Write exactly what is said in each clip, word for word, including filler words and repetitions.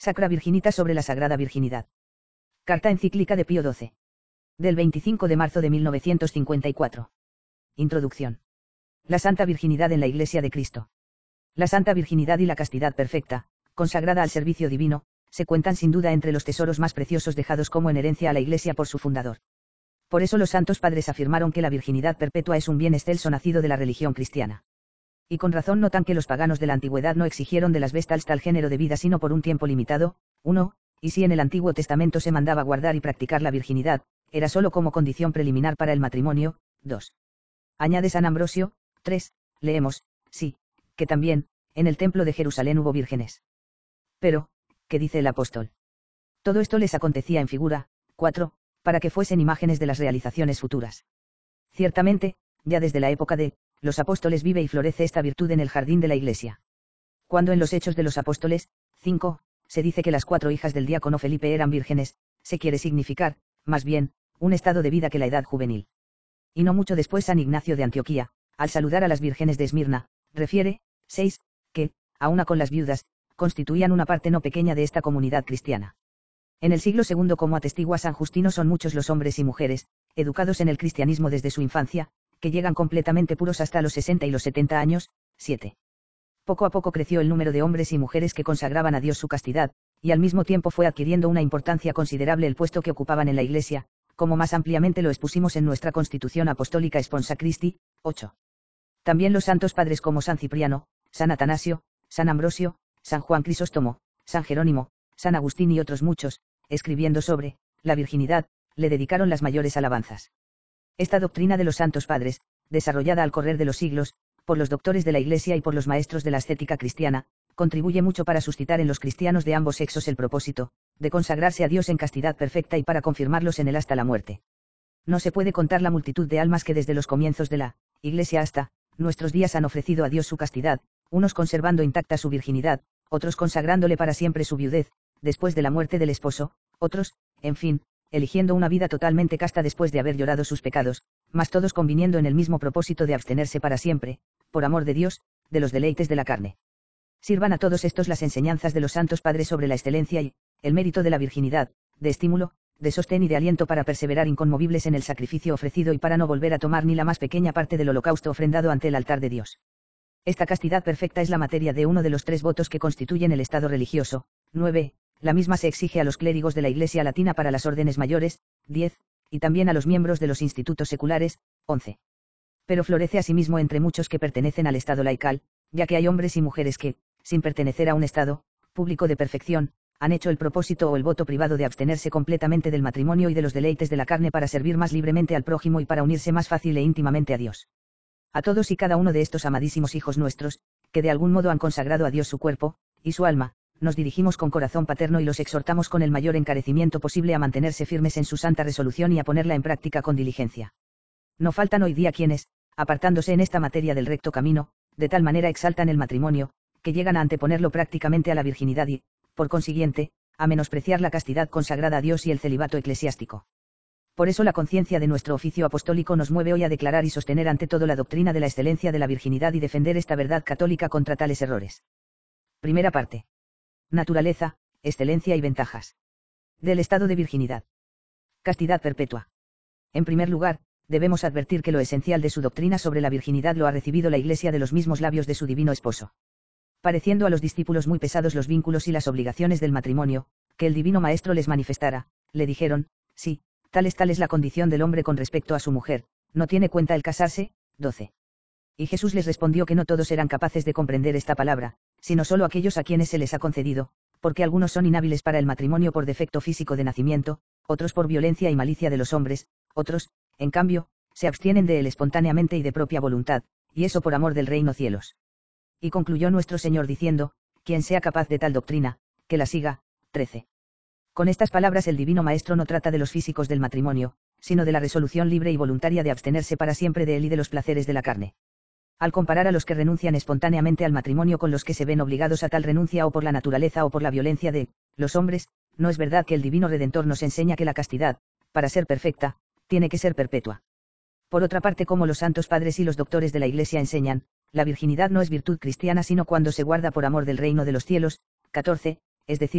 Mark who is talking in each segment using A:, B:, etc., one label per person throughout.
A: Sacra Virginita sobre la Sagrada Virginidad. Carta encíclica de Pío doce. Del veinticinco de marzo de mil novecientos cincuenta y cuatro. Introducción. La Santa Virginidad en la Iglesia de Cristo. La Santa Virginidad y la castidad perfecta, consagrada al servicio divino, se cuentan sin duda entre los tesoros más preciosos dejados como en herencia a la Iglesia por su fundador. Por eso los santos padres afirmaron que la virginidad perpetua es un bien excelso nacido de la religión cristiana. Y con razón notan que los paganos de la antigüedad no exigieron de las vestals tal género de vida sino por un tiempo limitado. uno. Y si en el Antiguo Testamento se mandaba guardar y practicar la virginidad, era sólo como condición preliminar para el matrimonio. dos. Añade San Ambrosio. tres. Leemos, sí, que también, en el templo de Jerusalén hubo vírgenes. Pero, ¿qué dice el apóstol? Todo esto les acontecía en figura. cuatro. Para que fuesen imágenes de las realizaciones futuras. Ciertamente, ya desde la época de los apóstoles vive y florece esta virtud en el jardín de la Iglesia. Cuando en los Hechos de los Apóstoles, cinco, se dice que las cuatro hijas del diácono Felipe eran vírgenes, se quiere significar, más bien, un estado de vida que la edad juvenil. Y no mucho después San Ignacio de Antioquía, al saludar a las vírgenes de Esmirna, refiere, seis, que, auna con las viudas, constituían una parte no pequeña de esta comunidad cristiana. En el siglo segundo, como atestigua San Justino, son muchos los hombres y mujeres, educados en el cristianismo desde su infancia, que llegan completamente puros hasta los sesenta y los setenta años. siete. Poco a poco creció el número de hombres y mujeres que consagraban a Dios su castidad, y al mismo tiempo fue adquiriendo una importancia considerable el puesto que ocupaban en la Iglesia, como más ampliamente lo expusimos en nuestra Constitución Apostólica Sponsa Christi. ocho. También los santos padres como San Cipriano, San Atanasio, San Ambrosio, San Juan Crisóstomo, San Jerónimo, San Agustín y otros muchos, escribiendo sobre la virginidad, le dedicaron las mayores alabanzas. Esta doctrina de los santos padres, desarrollada al correr de los siglos, por los doctores de la Iglesia y por los maestros de la ascética cristiana, contribuye mucho para suscitar en los cristianos de ambos sexos el propósito, de consagrarse a Dios en castidad perfecta y para confirmarlos en él hasta la muerte. No se puede contar la multitud de almas que desde los comienzos de la Iglesia hasta nuestros días han ofrecido a Dios su castidad, unos conservando intacta su virginidad, otros consagrándole para siempre su viudez, después de la muerte del esposo, otros, en fin, eligiendo una vida totalmente casta después de haber llorado sus pecados, mas todos conviniendo en el mismo propósito de abstenerse para siempre, por amor de Dios, de los deleites de la carne. Sirvan a todos estos las enseñanzas de los santos padres sobre la excelencia y el mérito de la virginidad, de estímulo, de sostén y de aliento para perseverar inconmovibles en el sacrificio ofrecido y para no volver a tomar ni la más pequeña parte del holocausto ofrendado ante el altar de Dios. Esta castidad perfecta es la materia de uno de los tres votos que constituyen el estado religioso. nueve. La misma se exige a los clérigos de la Iglesia Latina para las órdenes mayores. diez. Y también a los miembros de los institutos seculares. once. Pero florece asimismo entre muchos que pertenecen al estado laical, ya que hay hombres y mujeres que, sin pertenecer a un estado público de perfección, han hecho el propósito o el voto privado de abstenerse completamente del matrimonio y de los deleites de la carne para servir más libremente al prójimo y para unirse más fácil e íntimamente a Dios. A todos y cada uno de estos amadísimos hijos nuestros, que de algún modo han consagrado a Dios su cuerpo y su alma, nos dirigimos con corazón paterno y los exhortamos con el mayor encarecimiento posible a mantenerse firmes en su santa resolución y a ponerla en práctica con diligencia. No faltan hoy día quienes, apartándose en esta materia del recto camino, de tal manera exaltan el matrimonio, que llegan a anteponerlo prácticamente a la virginidad y, por consiguiente, a menospreciar la castidad consagrada a Dios y el celibato eclesiástico. Por eso la conciencia de nuestro oficio apostólico nos mueve hoy a declarar y sostener ante todo la doctrina de la excelencia de la virginidad y defender esta verdad católica contra tales errores. Primera parte. Naturaleza, excelencia y ventajas. Del estado de virginidad. Castidad perpetua. En primer lugar, debemos advertir que lo esencial de su doctrina sobre la virginidad lo ha recibido la Iglesia de los mismos labios de su divino esposo. Pareciendo a los discípulos muy pesados los vínculos y las obligaciones del matrimonio, que el divino maestro les manifestara, le dijeron, sí, tal es tal es la condición del hombre con respecto a su mujer, ¿no tiene cuenta el casarse? doce. Y Jesús les respondió que no todos eran capaces de comprender esta palabra, sino solo aquellos a quienes se les ha concedido, porque algunos son inhábiles para el matrimonio por defecto físico de nacimiento, otros por violencia y malicia de los hombres, otros, en cambio, se abstienen de él espontáneamente y de propia voluntad, y eso por amor del reino cielos. Y concluyó nuestro Señor diciendo, quien sea capaz de tal doctrina, que la siga. trece. Con estas palabras el divino maestro no trata de los físicos del matrimonio, sino de la resolución libre y voluntaria de abstenerse para siempre de él y de los placeres de la carne. Al comparar a los que renuncian espontáneamente al matrimonio con los que se ven obligados a tal renuncia o por la naturaleza o por la violencia de los hombres, no es verdad que el divino Redentor nos enseña que la castidad, para ser perfecta, tiene que ser perpetua. Por otra parte, como los santos padres y los doctores de la Iglesia enseñan, la virginidad no es virtud cristiana sino cuando se guarda por amor del reino de los cielos. catorce, es decir,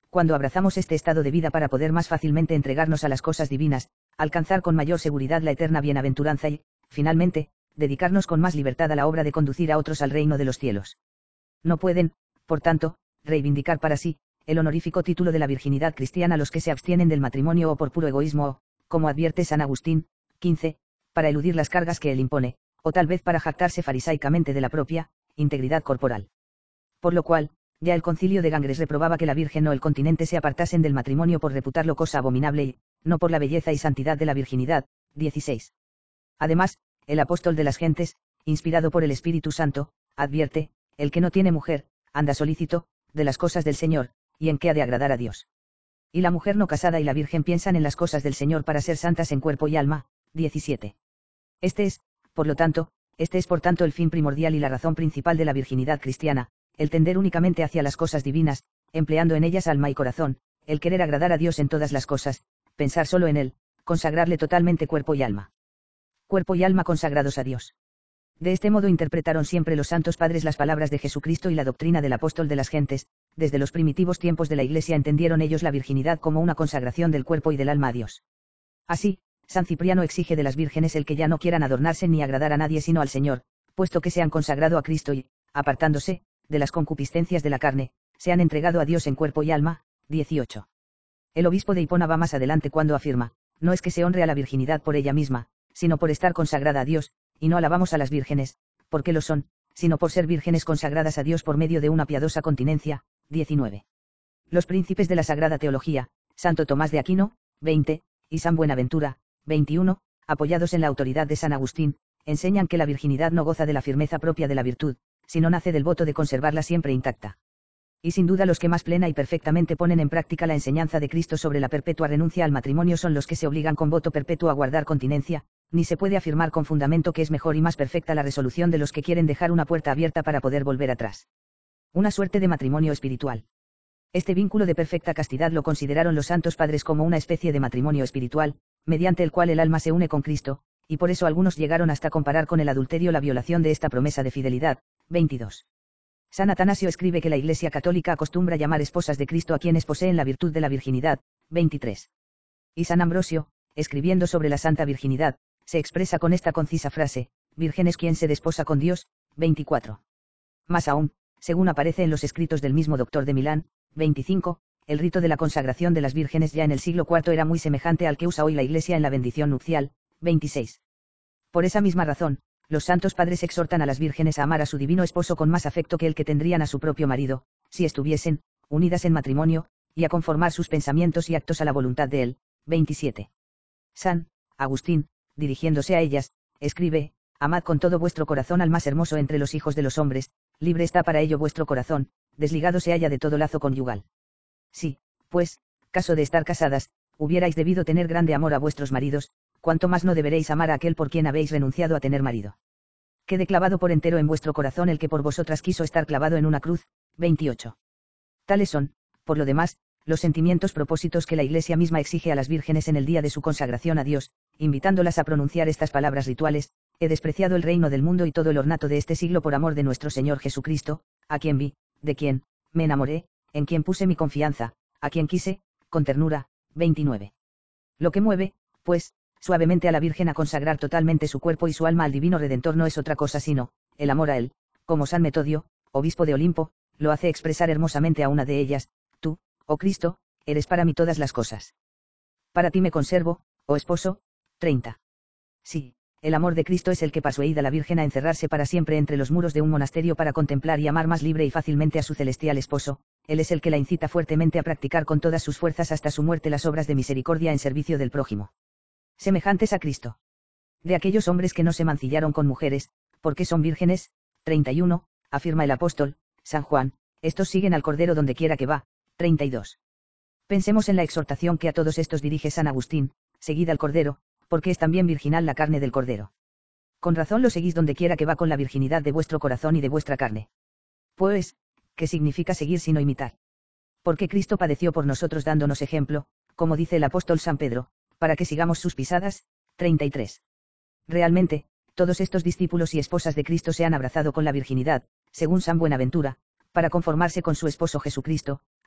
A: Cuando abrazamos este estado de vida para poder más fácilmente entregarnos a las cosas divinas, alcanzar con mayor seguridad la eterna bienaventuranza y, finalmente, dedicarnos con más libertad a la obra de conducir a otros al reino de los cielos. No pueden, por tanto, reivindicar para sí el honorífico título de la virginidad cristiana los que se abstienen del matrimonio o por puro egoísmo o, como advierte San Agustín, quince, para eludir las cargas que él impone, o tal vez para jactarse farisaicamente de la propia integridad corporal. Por lo cual, ya el concilio de Gangres reprobaba que la Virgen o el continente se apartasen del matrimonio por reputarlo cosa abominable y, no por la belleza y santidad de la virginidad. dieciséis. Además, el apóstol de las gentes, inspirado por el Espíritu Santo, advierte, el que no tiene mujer, anda solícito, de las cosas del Señor, y en qué ha de agradar a Dios. Y la mujer no casada y la Virgen piensan en las cosas del Señor para ser santas en cuerpo y alma. diecisiete. Este es, por lo tanto, este es por tanto el fin primordial y la razón principal de la virginidad cristiana, el tender únicamente hacia las cosas divinas, empleando en ellas alma y corazón, el querer agradar a Dios en todas las cosas, pensar solo en Él, consagrarle totalmente cuerpo y alma. Cuerpo y alma consagrados a Dios. De este modo interpretaron siempre los santos padres las palabras de Jesucristo y la doctrina del apóstol de las gentes. Desde los primitivos tiempos de la Iglesia entendieron ellos la virginidad como una consagración del cuerpo y del alma a Dios. Así, San Cipriano exige de las vírgenes el que ya no quieran adornarse ni agradar a nadie sino al Señor, puesto que se han consagrado a Cristo y, apartándose de las concupiscencias de la carne, se han entregado a Dios en cuerpo y alma. dieciocho. El obispo de Hipona va más adelante cuando afirma, no es que se honre a la virginidad por ella misma, sino por estar consagrada a Dios, y no alabamos a las vírgenes, porque lo son, sino por ser vírgenes consagradas a Dios por medio de una piadosa continencia. diecinueve. Los príncipes de la Sagrada Teología, Santo Tomás de Aquino, veinte, y San Buenaventura, veintiuno, apoyados en la autoridad de San Agustín, enseñan que la virginidad no goza de la firmeza propia de la virtud, sino nace del voto de conservarla siempre intacta. Y sin duda los que más plena y perfectamente ponen en práctica la enseñanza de Cristo sobre la perpetua renuncia al matrimonio son los que se obligan con voto perpetuo a guardar continencia, ni se puede afirmar con fundamento que es mejor y más perfecta la resolución de los que quieren dejar una puerta abierta para poder volver atrás. Una suerte de matrimonio espiritual. Este vínculo de perfecta castidad lo consideraron los santos padres como una especie de matrimonio espiritual, mediante el cual el alma se une con Cristo, y por eso algunos llegaron hasta comparar con el adulterio la violación de esta promesa de fidelidad. veintidós. San Atanasio escribe que la Iglesia Católica acostumbra llamar esposas de Cristo a quienes poseen la virtud de la virginidad. veintitrés. Y San Ambrosio, escribiendo sobre la Santa Virginidad, se expresa con esta concisa frase, virgen es quien se desposa con Dios. veinticuatro. Más aún, según aparece en los escritos del mismo doctor de Milán, veinticinco, el rito de la consagración de las vírgenes ya en el siglo cuarto era muy semejante al que usa hoy la Iglesia en la bendición nupcial. veintiséis. Por esa misma razón, los santos padres exhortan a las vírgenes a amar a su divino esposo con más afecto que el que tendrían a su propio marido, si estuviesen, unidas en matrimonio, y a conformar sus pensamientos y actos a la voluntad de él. veintisiete. San Agustín, dirigiéndose a ellas, escribe, amad con todo vuestro corazón al más hermoso entre los hijos de los hombres, libre está para ello vuestro corazón, desligado se halla de todo lazo conyugal. Si, pues, caso de estar casadas, hubierais debido tener grande amor a vuestros maridos, cuanto más no deberéis amar a aquel por quien habéis renunciado a tener marido. Quede clavado por entero en vuestro corazón el que por vosotras quiso estar clavado en una cruz. veintiocho. Tales son, por lo demás, los sentimientos propósitos que la Iglesia misma exige a las vírgenes en el día de su consagración a Dios, invitándolas a pronunciar estas palabras rituales: he despreciado el reino del mundo y todo el ornato de este siglo por amor de nuestro Señor Jesucristo, a quien vi, de quien me enamoré, en quien puse mi confianza, a quien quise, con ternura. veintinueve. Lo que mueve, pues, suavemente a la Virgen a consagrar totalmente su cuerpo y su alma al Divino Redentor no es otra cosa sino, el amor a Él, como San Metodio, obispo de Olimpo, lo hace expresar hermosamente a una de ellas: tú, oh Cristo, eres para mí todas las cosas. Para ti me conservo, oh esposo. treinta. Sí, el amor de Cristo es el que persuade a la Virgen a encerrarse para siempre entre los muros de un monasterio para contemplar y amar más libre y fácilmente a su celestial esposo. Él es el que la incita fuertemente a practicar con todas sus fuerzas hasta su muerte las obras de misericordia en servicio del prójimo. Semejantes a Cristo. De aquellos hombres que no se mancillaron con mujeres, porque son vírgenes. treinta y uno, afirma el apóstol San Juan, estos siguen al Cordero donde quiera que va. treinta y dos. Pensemos en la exhortación que a todos estos dirige San Agustín: seguid al Cordero, porque es también virginal la carne del Cordero. Con razón lo seguís donde quiera que va con la virginidad de vuestro corazón y de vuestra carne. Pues, ¿qué significa seguir sino imitar? Porque Cristo padeció por nosotros dándonos ejemplo, como dice el apóstol San Pedro, para que sigamos sus pisadas. treinta y tres. Realmente, todos estos discípulos y esposas de Cristo se han abrazado con la virginidad, según San Buenaventura, para conformarse con su esposo Jesucristo,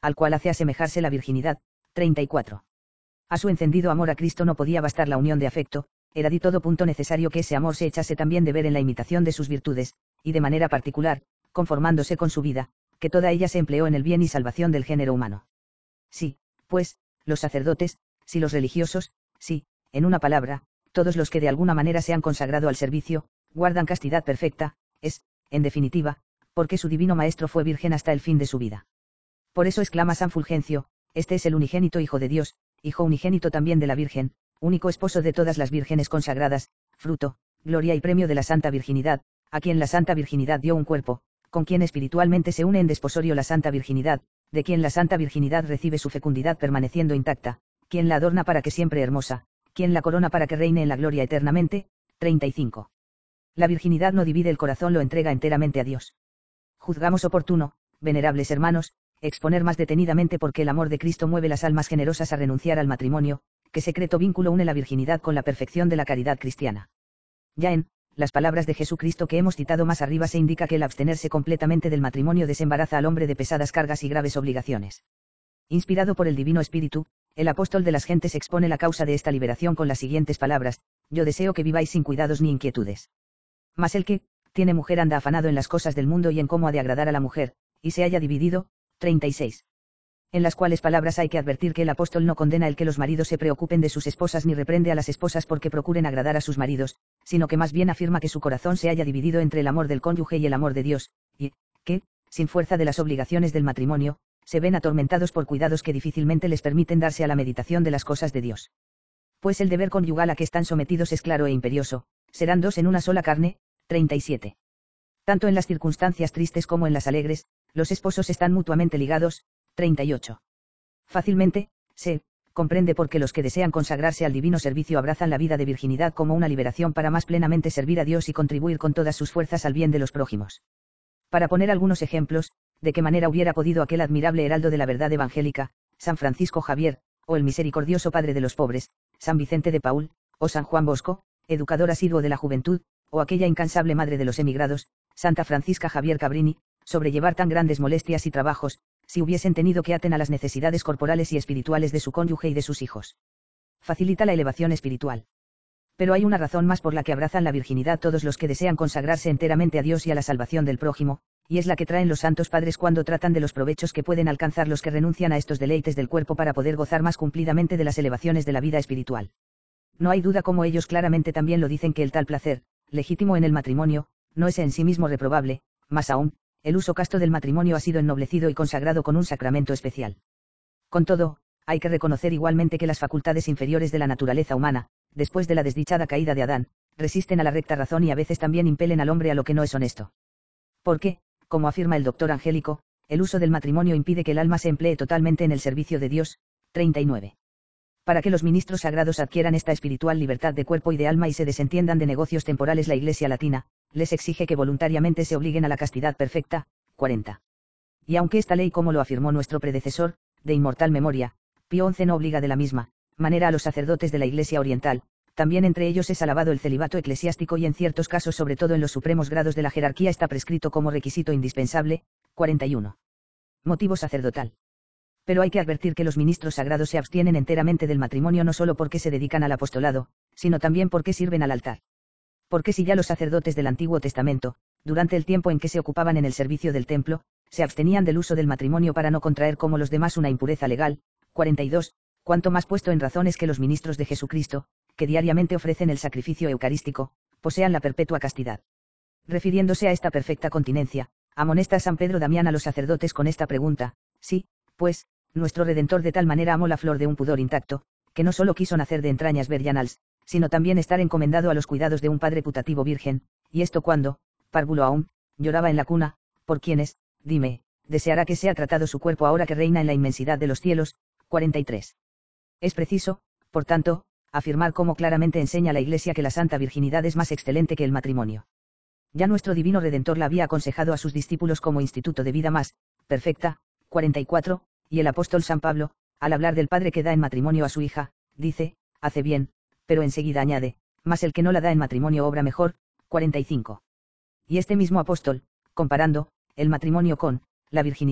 A: al cual hace asemejarse la virginidad. treinta y cuatro. A su encendido amor a Cristo no podía bastar la unión de afecto, era de todo punto necesario que ese amor se echase también de ver en la imitación de sus virtudes, y de manera particular, conformándose con su vida, que toda ella se empleó en el bien y salvación del género humano. Sí, pues, los sacerdotes, sí los religiosos, sí, en una palabra, todos los que de alguna manera se han consagrado al servicio, guardan castidad perfecta, es, en definitiva, porque su divino Maestro fue virgen hasta el fin de su vida. Por eso exclama San Fulgencio, este es el unigénito Hijo de Dios, Hijo unigénito también de la Virgen, único esposo de todas las vírgenes consagradas, fruto, gloria y premio de la Santa Virginidad, a quien la Santa Virginidad dio un cuerpo, con quien espiritualmente se une en desposorio la Santa Virginidad, de quien la Santa Virginidad recibe su fecundidad permaneciendo intacta, quien la adorna para que siempre hermosa, quien la corona para que reine en la gloria eternamente. treinta y cinco. La virginidad no divide el corazón, lo entrega enteramente a Dios. Juzgamos oportuno, venerables hermanos, exponer más detenidamente por qué el amor de Cristo mueve las almas generosas a renunciar al matrimonio, qué secreto vínculo une la virginidad con la perfección de la caridad cristiana. Ya en las palabras de Jesucristo que hemos citado más arriba se indica que el abstenerse completamente del matrimonio desembaraza al hombre de pesadas cargas y graves obligaciones. Inspirado por el Divino Espíritu, el apóstol de las gentes expone la causa de esta liberación con las siguientes palabras: yo deseo que viváis sin cuidados ni inquietudes. Mas el que tiene mujer anda afanado en las cosas del mundo y en cómo ha de agradar a la mujer, y se haya dividido. treinta y seis. En las cuales palabras hay que advertir que el apóstol no condena el que los maridos se preocupen de sus esposas ni reprende a las esposas porque procuren agradar a sus maridos, sino que más bien afirma que su corazón se haya dividido entre el amor del cónyuge y el amor de Dios, y, que, sin fuerza de las obligaciones del matrimonio, se ven atormentados por cuidados que difícilmente les permiten darse a la meditación de las cosas de Dios. Pues el deber conyugal a que están sometidos es claro e imperioso, serán dos en una sola carne. treinta y siete. Tanto en las circunstancias tristes como en las alegres, los esposos están mutuamente ligados. treinta y ocho. Fácilmente, se comprende por qué los que desean consagrarse al divino servicio abrazan la vida de virginidad como una liberación para más plenamente servir a Dios y contribuir con todas sus fuerzas al bien de los prójimos. Para poner algunos ejemplos, de qué manera hubiera podido aquel admirable heraldo de la verdad evangélica, San Francisco Javier, o el misericordioso Padre de los pobres, San Vicente de Paúl, o San Juan Bosco, educador asiduo de la juventud, o aquella incansable madre de los emigrados, Santa Francisca Javier Cabrini, sobrellevar tan grandes molestias y trabajos, si hubiesen tenido que aten a las necesidades corporales y espirituales de su cónyuge y de sus hijos. Facilita la elevación espiritual. Pero hay una razón más por la que abrazan la virginidad todos los que desean consagrarse enteramente a Dios y a la salvación del prójimo, y es la que traen los santos padres cuando tratan de los provechos que pueden alcanzar los que renuncian a estos deleites del cuerpo para poder gozar más cumplidamente de las elevaciones de la vida espiritual. No hay duda, como ellos claramente también lo dicen, que el tal placer, legítimo en el matrimonio, no es en sí mismo reprobable, más aún, el uso casto del matrimonio ha sido ennoblecido y consagrado con un sacramento especial. Con todo, hay que reconocer igualmente que las facultades inferiores de la naturaleza humana, después de la desdichada caída de Adán, resisten a la recta razón y a veces también impelen al hombre a lo que no es honesto. Porque, como afirma el doctor Angélico, el uso del matrimonio impide que el alma se emplee totalmente en el servicio de Dios. treinta y nueve. Para que los ministros sagrados adquieran esta espiritual libertad de cuerpo y de alma y se desentiendan de negocios temporales, la Iglesia latina les exige que voluntariamente se obliguen a la castidad perfecta. cuarenta. Y aunque esta ley, como lo afirmó nuestro predecesor, de inmortal memoria, Pío once, no obliga de la misma manera a los sacerdotes de la Iglesia oriental, también entre ellos es alabado el celibato eclesiástico y en ciertos casos, sobre todo en los supremos grados de la jerarquía, está prescrito como requisito indispensable. cuarenta y uno. Motivo sacerdotal. Pero hay que advertir que los ministros sagrados se abstienen enteramente del matrimonio no solo porque se dedican al apostolado, sino también porque sirven al altar. Porque si ya los sacerdotes del Antiguo Testamento, durante el tiempo en que se ocupaban en el servicio del templo, se abstenían del uso del matrimonio para no contraer como los demás una impureza legal. cuarenta y dos. Cuanto más puesto en razón es que los ministros de Jesucristo, que diariamente ofrecen el sacrificio eucarístico, posean la perpetua castidad. Refiriéndose a esta perfecta continencia, amonesta San Pedro Damián a los sacerdotes con esta pregunta: sí, pues, nuestro Redentor de tal manera amó la flor de un pudor intacto, que no solo quiso nacer de entrañas virginales, sino también estar encomendado a los cuidados de un padre putativo virgen, y esto cuando, párvulo aún, lloraba en la cuna, por quienes, dime, deseará que sea tratado su cuerpo ahora que reina en la inmensidad de los cielos. cuarenta y tres. Es preciso, por tanto, afirmar como claramente enseña la Iglesia que la santa virginidad es más excelente que el matrimonio. Ya nuestro divino Redentor la había aconsejado a sus discípulos como instituto de vida más perfecta. cuarenta y cuatro, y el apóstol San Pablo, al hablar del padre que da en matrimonio a su hija, dice: hace bien, pero enseguida añade: mas el que no la da en matrimonio obra mejor. cuarenta y cinco. Y este mismo apóstol, comparando el matrimonio con la virginidad,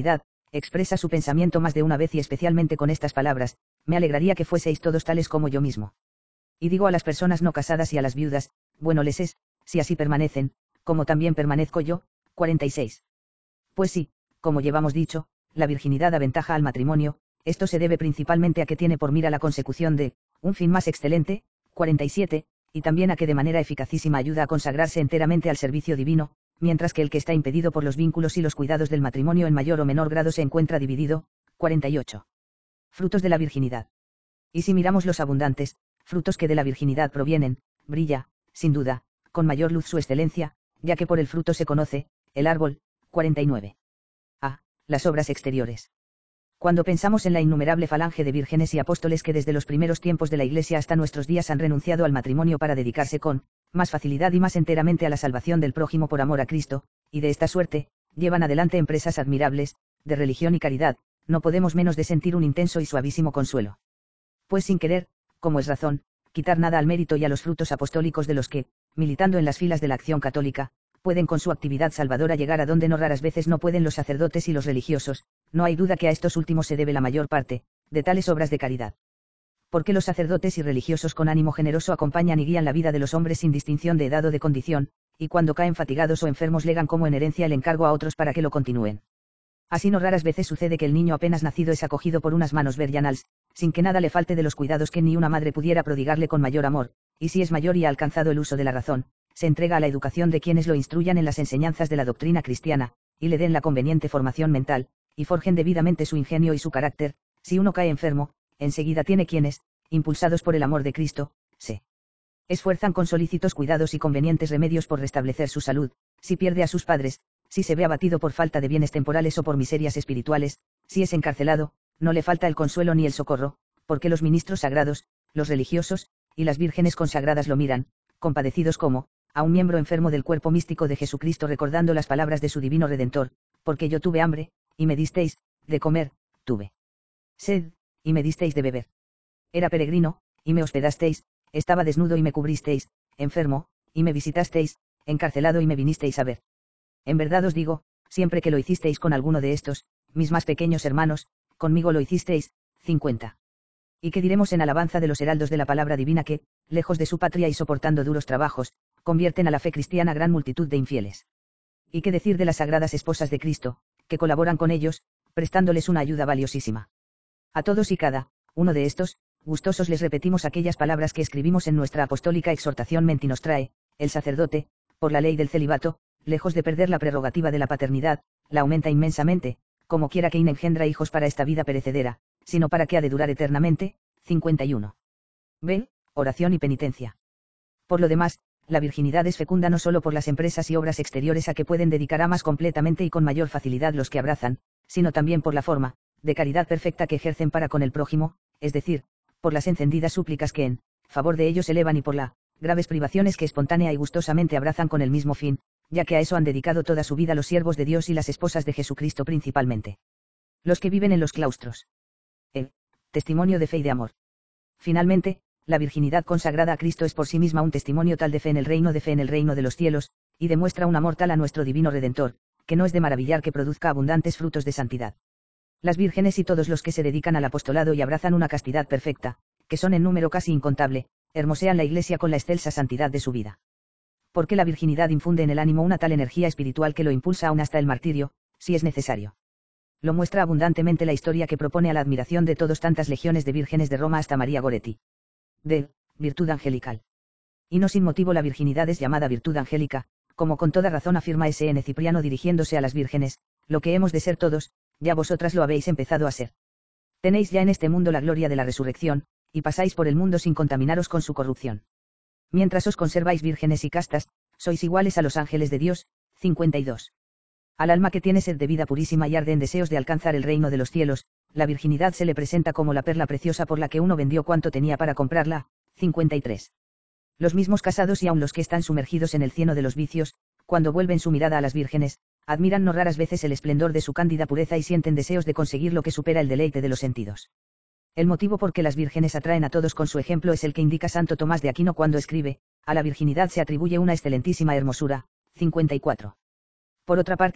A: expresa su pensamiento más de una vez y especialmente con estas palabras: me alegraría que fueseis todos tales como yo mismo. Y digo a las personas no casadas y a las viudas: bueno les es, si así permanecen, como también permanezco yo. cuarenta y seis. Pues sí, como llevamos dicho, la virginidad aventaja al matrimonio. Esto se debe principalmente a que tiene por mira la consecución de un fin más excelente. cuarenta y siete, y también a que de manera eficacísima ayuda a consagrarse enteramente al servicio divino, mientras que el que está impedido por los vínculos y los cuidados del matrimonio en mayor o menor grado se encuentra dividido. cuarenta y ocho. Frutos de la virginidad. Y si miramos los abundantes frutos que de la virginidad provienen, brilla, sin duda, con mayor luz su excelencia, ya que por el fruto se conoce el árbol. cuarenta y nueve. A. Las obras exteriores. Cuando pensamos en la innumerable falange de vírgenes y apóstoles que desde los primeros tiempos de la Iglesia hasta nuestros días han renunciado al matrimonio para dedicarse con más facilidad y más enteramente a la salvación del prójimo por amor a Cristo, y de esta suerte, llevan adelante empresas admirables, de religión y caridad, no podemos menos de sentir un intenso y suavísimo consuelo. Pues sin querer, como es razón, quitar nada al mérito y a los frutos apostólicos de los que, militando en las filas de la acción católica, pueden con su actividad salvadora llegar a donde no raras veces no pueden los sacerdotes y los religiosos, no hay duda que a estos últimos se debe la mayor parte de tales obras de caridad. Porque los sacerdotes y religiosos con ánimo generoso acompañan y guían la vida de los hombres sin distinción de edad o de condición, y cuando caen fatigados o enfermos legan como en herencia el encargo a otros para que lo continúen. Así no raras veces sucede que el niño apenas nacido es acogido por unas manos virginales, sin que nada le falte de los cuidados que ni una madre pudiera prodigarle con mayor amor, y si es mayor y ha alcanzado el uso de la razón, se entrega a la educación de quienes lo instruyan en las enseñanzas de la doctrina cristiana, y le den la conveniente formación mental, y forjen debidamente su ingenio y su carácter. Si uno cae enfermo, enseguida tiene quienes, impulsados por el amor de Cristo, se esfuerzan con solícitos cuidados y convenientes remedios por restablecer su salud. Si pierde a sus padres, si se ve abatido por falta de bienes temporales o por miserias espirituales, si es encarcelado, no le falta el consuelo ni el socorro, porque los ministros sagrados, los religiosos, y las vírgenes consagradas lo miran, compadecidos como a un miembro enfermo del cuerpo místico de Jesucristo, recordando las palabras de su divino Redentor: porque yo tuve hambre, y me disteis de comer, tuve sed, y me disteis de beber. Era peregrino, y me hospedasteis, estaba desnudo y me cubristeis, enfermo, y me visitasteis, encarcelado y me vinisteis a ver. En verdad os digo, siempre que lo hicisteis con alguno de estos, mis más pequeños hermanos, conmigo lo hicisteis. cincuenta. ¿Y qué diremos en alabanza de los heraldos de la palabra divina que, lejos de su patria y soportando duros trabajos, convierten a la fe cristiana gran multitud de infieles? ¿Y qué decir de las sagradas esposas de Cristo, que colaboran con ellos, prestándoles una ayuda valiosísima? A todos y cada uno de estos, gustosos les repetimos aquellas palabras que escribimos en nuestra apostólica exhortación Menti Nostrae: el sacerdote, por la ley del celibato, lejos de perder la prerrogativa de la paternidad, la aumenta inmensamente, como quiera que engendra hijos para esta vida perecedera, sino para que ha de durar eternamente. cincuenta y uno. B. Oración y penitencia. Por lo demás, la virginidad es fecunda no solo por las empresas y obras exteriores a que pueden dedicar más completamente y con mayor facilidad los que abrazan, sino también por la forma de caridad perfecta que ejercen para con el prójimo, es decir, por las encendidas súplicas que en favor de ellos elevan y por las graves privaciones que espontánea y gustosamente abrazan con el mismo fin, ya que a eso han dedicado toda su vida los siervos de Dios y las esposas de Jesucristo principalmente. Los que viven en los claustros. E. Testimonio de fe y de amor. Finalmente, la virginidad consagrada a Cristo es por sí misma un testimonio tal de fe en el reino, de fe en el reino de los cielos, y demuestra un amor tal a nuestro divino Redentor, que no es de maravillar que produzca abundantes frutos de santidad. Las vírgenes y todos los que se dedican al apostolado y abrazan una castidad perfecta, que son en número casi incontable, hermosean la Iglesia con la excelsa santidad de su vida. Porque la virginidad infunde en el ánimo una tal energía espiritual que lo impulsa aún hasta el martirio, si es necesario. Lo muestra abundantemente la historia que propone a la admiración de todos tantas legiones de vírgenes de Roma hasta María Goretti. D. Virtud angelical. Y no sin motivo la virginidad es llamada virtud angélica, como con toda razón afirma S N Cipriano dirigiéndose a las vírgenes: lo que hemos de ser todos, ya vosotras lo habéis empezado a ser. Tenéis ya en este mundo la gloria de la resurrección, y pasáis por el mundo sin contaminaros con su corrupción. Mientras os conserváis vírgenes y castas, sois iguales a los ángeles de Dios. cincuenta y dos. Al alma que tiene sed de vida purísima y arde en deseos de alcanzar el reino de los cielos, la virginidad se le presenta como la perla preciosa por la que uno vendió cuanto tenía para comprarla. cincuenta y tres. Los mismos casados y aun los que están sumergidos en el cieno de los vicios, cuando vuelven su mirada a las vírgenes, admiran no raras veces el esplendor de su cándida pureza y sienten deseos de conseguir lo que supera el deleite de los sentidos. El motivo por que las vírgenes atraen a todos con su ejemplo es el que indica Santo Tomás de Aquino cuando escribe: a la virginidad se atribuye una excelentísima hermosura. cincuenta y cuatro. Por otra parte,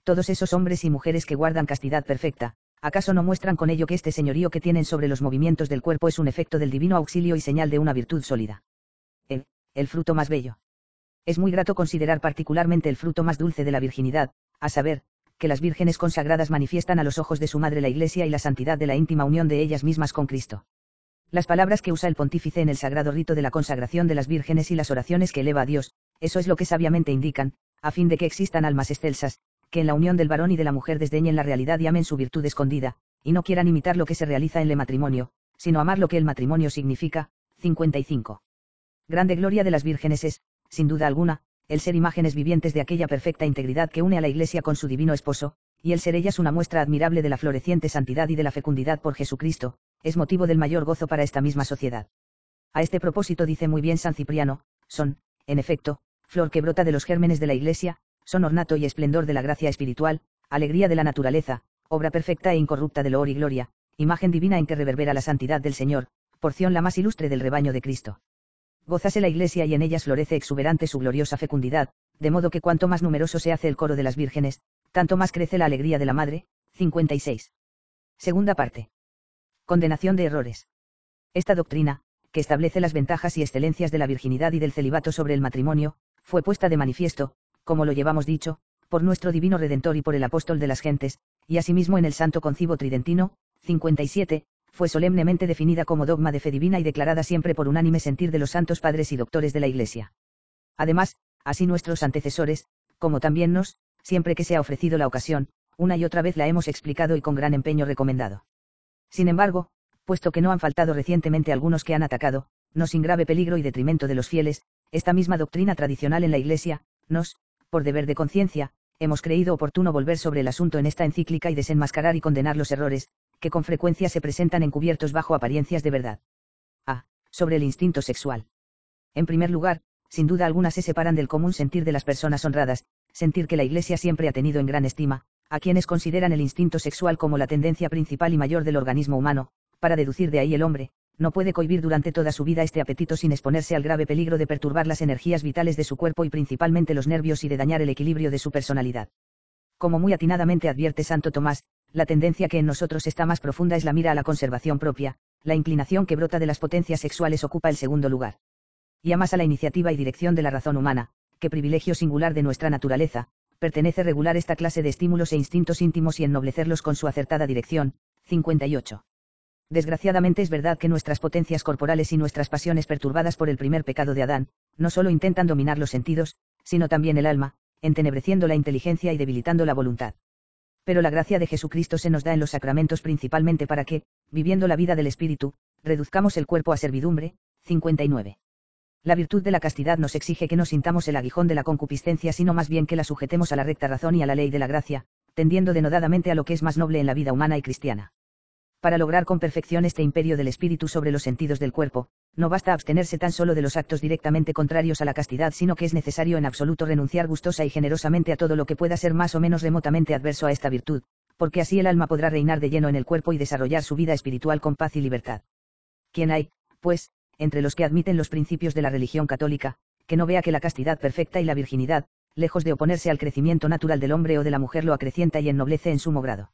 A: Todos esos hombres y mujeres que guardan castidad perfecta, ¿acaso no muestran con ello que este señorío que tienen sobre los movimientos del cuerpo es un efecto del divino auxilio y señal de una virtud sólida? El, el fruto más bello. Es muy grato considerar particularmente el fruto más dulce de la virginidad, a saber, que las vírgenes consagradas manifiestan a los ojos de su madre la Iglesia y la santidad de la íntima unión de ellas mismas con Cristo. Las palabras que usa el pontífice en el sagrado rito de la consagración de las vírgenes y las oraciones que eleva a Dios, eso es lo que sabiamente indican, a fin de que existan almas excelsas, que en la unión del varón y de la mujer desdeñen la realidad y amen su virtud escondida, y no quieran imitar lo que se realiza en el matrimonio, sino amar lo que el matrimonio significa. cincuenta y cinco. Grande gloria de las vírgenes es, sin duda alguna, el ser imágenes vivientes de aquella perfecta integridad que une a la Iglesia con su divino esposo, y el ser ellas una muestra admirable de la floreciente santidad y de la fecundidad por Jesucristo, es motivo del mayor gozo para esta misma sociedad. A este propósito dice muy bien San Cipriano, son, en efecto, flor que brota de los gérmenes de la Iglesia, son ornato y esplendor de la gracia espiritual, alegría de la naturaleza, obra perfecta e incorrupta de loor y gloria, imagen divina en que reverbera la santidad del Señor, porción la más ilustre del rebaño de Cristo. Gózase la Iglesia y en ellas florece exuberante su gloriosa fecundidad, de modo que cuanto más numeroso se hace el coro de las vírgenes, tanto más crece la alegría de la Madre. cincuenta y seis. Segunda parte. Condenación de errores. Esta doctrina, que establece las ventajas y excelencias de la virginidad y del celibato sobre el matrimonio, fue puesta de manifiesto, como lo llevamos dicho, por nuestro divino Redentor y por el apóstol de las gentes, y asimismo en el Santo Concibo Tridentino. cincuenta y siete, fue solemnemente definida como dogma de fe divina y declarada siempre por unánime sentir de los santos padres y doctores de la Iglesia. Además, así nuestros antecesores, como también nos, siempre que se ha ofrecido la ocasión, una y otra vez la hemos explicado y con gran empeño recomendado. Sin embargo, puesto que no han faltado recientemente algunos que han atacado, no sin grave peligro y detrimento de los fieles, esta misma doctrina tradicional en la Iglesia, nos, por deber de conciencia, hemos creído oportuno volver sobre el asunto en esta encíclica y desenmascarar y condenar los errores, que con frecuencia se presentan encubiertos bajo apariencias de verdad. A. Sobre el instinto sexual. En primer lugar, sin duda alguna se separan del común sentir de las personas honradas, sentir que la Iglesia siempre ha tenido en gran estima, a quienes consideran el instinto sexual como la tendencia principal y mayor del organismo humano, para deducir de ahí el hombre, no puede cohibir durante toda su vida este apetito sin exponerse al grave peligro de perturbar las energías vitales de su cuerpo y principalmente los nervios y de dañar el equilibrio de su personalidad. Como muy atinadamente advierte Santo Tomás, la tendencia que en nosotros está más profunda es la mira a la conservación propia, la inclinación que brota de las potencias sexuales ocupa el segundo lugar. Y a más a la iniciativa y dirección de la razón humana, que privilegio singular de nuestra naturaleza, pertenece regular esta clase de estímulos e instintos íntimos y ennoblecerlos con su acertada dirección. cincuenta y ocho. Desgraciadamente es verdad que nuestras potencias corporales y nuestras pasiones perturbadas por el primer pecado de Adán, no solo intentan dominar los sentidos, sino también el alma, entenebreciendo la inteligencia y debilitando la voluntad. Pero la gracia de Jesucristo se nos da en los sacramentos principalmente para que, viviendo la vida del Espíritu, reduzcamos el cuerpo a servidumbre. cincuenta y nueve. La virtud de la castidad nos exige que no sintamos el aguijón de la concupiscencia, sino más bien que la sujetemos a la recta razón y a la ley de la gracia, tendiendo denodadamente a lo que es más noble en la vida humana y cristiana. Para lograr con perfección este imperio del espíritu sobre los sentidos del cuerpo, no basta abstenerse tan solo de los actos directamente contrarios a la castidad, sino que es necesario en absoluto renunciar gustosa y generosamente a todo lo que pueda ser más o menos remotamente adverso a esta virtud, porque así el alma podrá reinar de lleno en el cuerpo y desarrollar su vida espiritual con paz y libertad. ¿Quién hay, pues, entre los que admiten los principios de la religión católica, que no vea que la castidad perfecta y la virginidad, lejos de oponerse al crecimiento natural del hombre o de la mujer, lo acrecienta y ennoblece en sumo grado?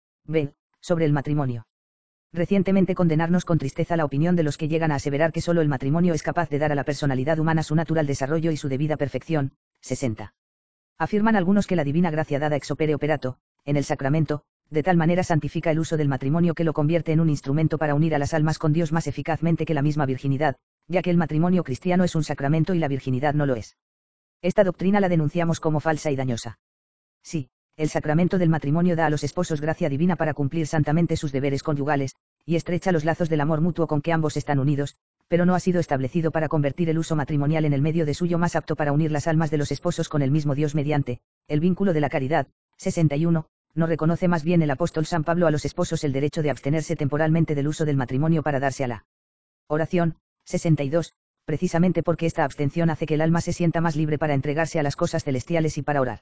A: B. Sobre el matrimonio. Recientemente condenarnos con tristeza la opinión de los que llegan a aseverar que solo el matrimonio es capaz de dar a la personalidad humana su natural desarrollo y su debida perfección. sesenta. Afirman algunos que la divina gracia dada ex opere operato, en el sacramento, de tal manera santifica el uso del matrimonio que lo convierte en un instrumento para unir a las almas con Dios más eficazmente que la misma virginidad, ya que el matrimonio cristiano es un sacramento y la virginidad no lo es. Esta doctrina la denunciamos como falsa y dañosa. Sí, el sacramento del matrimonio da a los esposos gracia divina para cumplir santamente sus deberes conyugales, y estrecha los lazos del amor mutuo con que ambos están unidos, pero no ha sido establecido para convertir el uso matrimonial en el medio de suyo más apto para unir las almas de los esposos con el mismo Dios mediante el vínculo de la caridad. sesenta y uno. No reconoce más bien el apóstol San Pablo a los esposos el derecho de abstenerse temporalmente del uso del matrimonio para darse a la oración. sesenta y dos. Precisamente porque esta abstención hace que el alma se sienta más libre para entregarse a las cosas celestiales y para orar.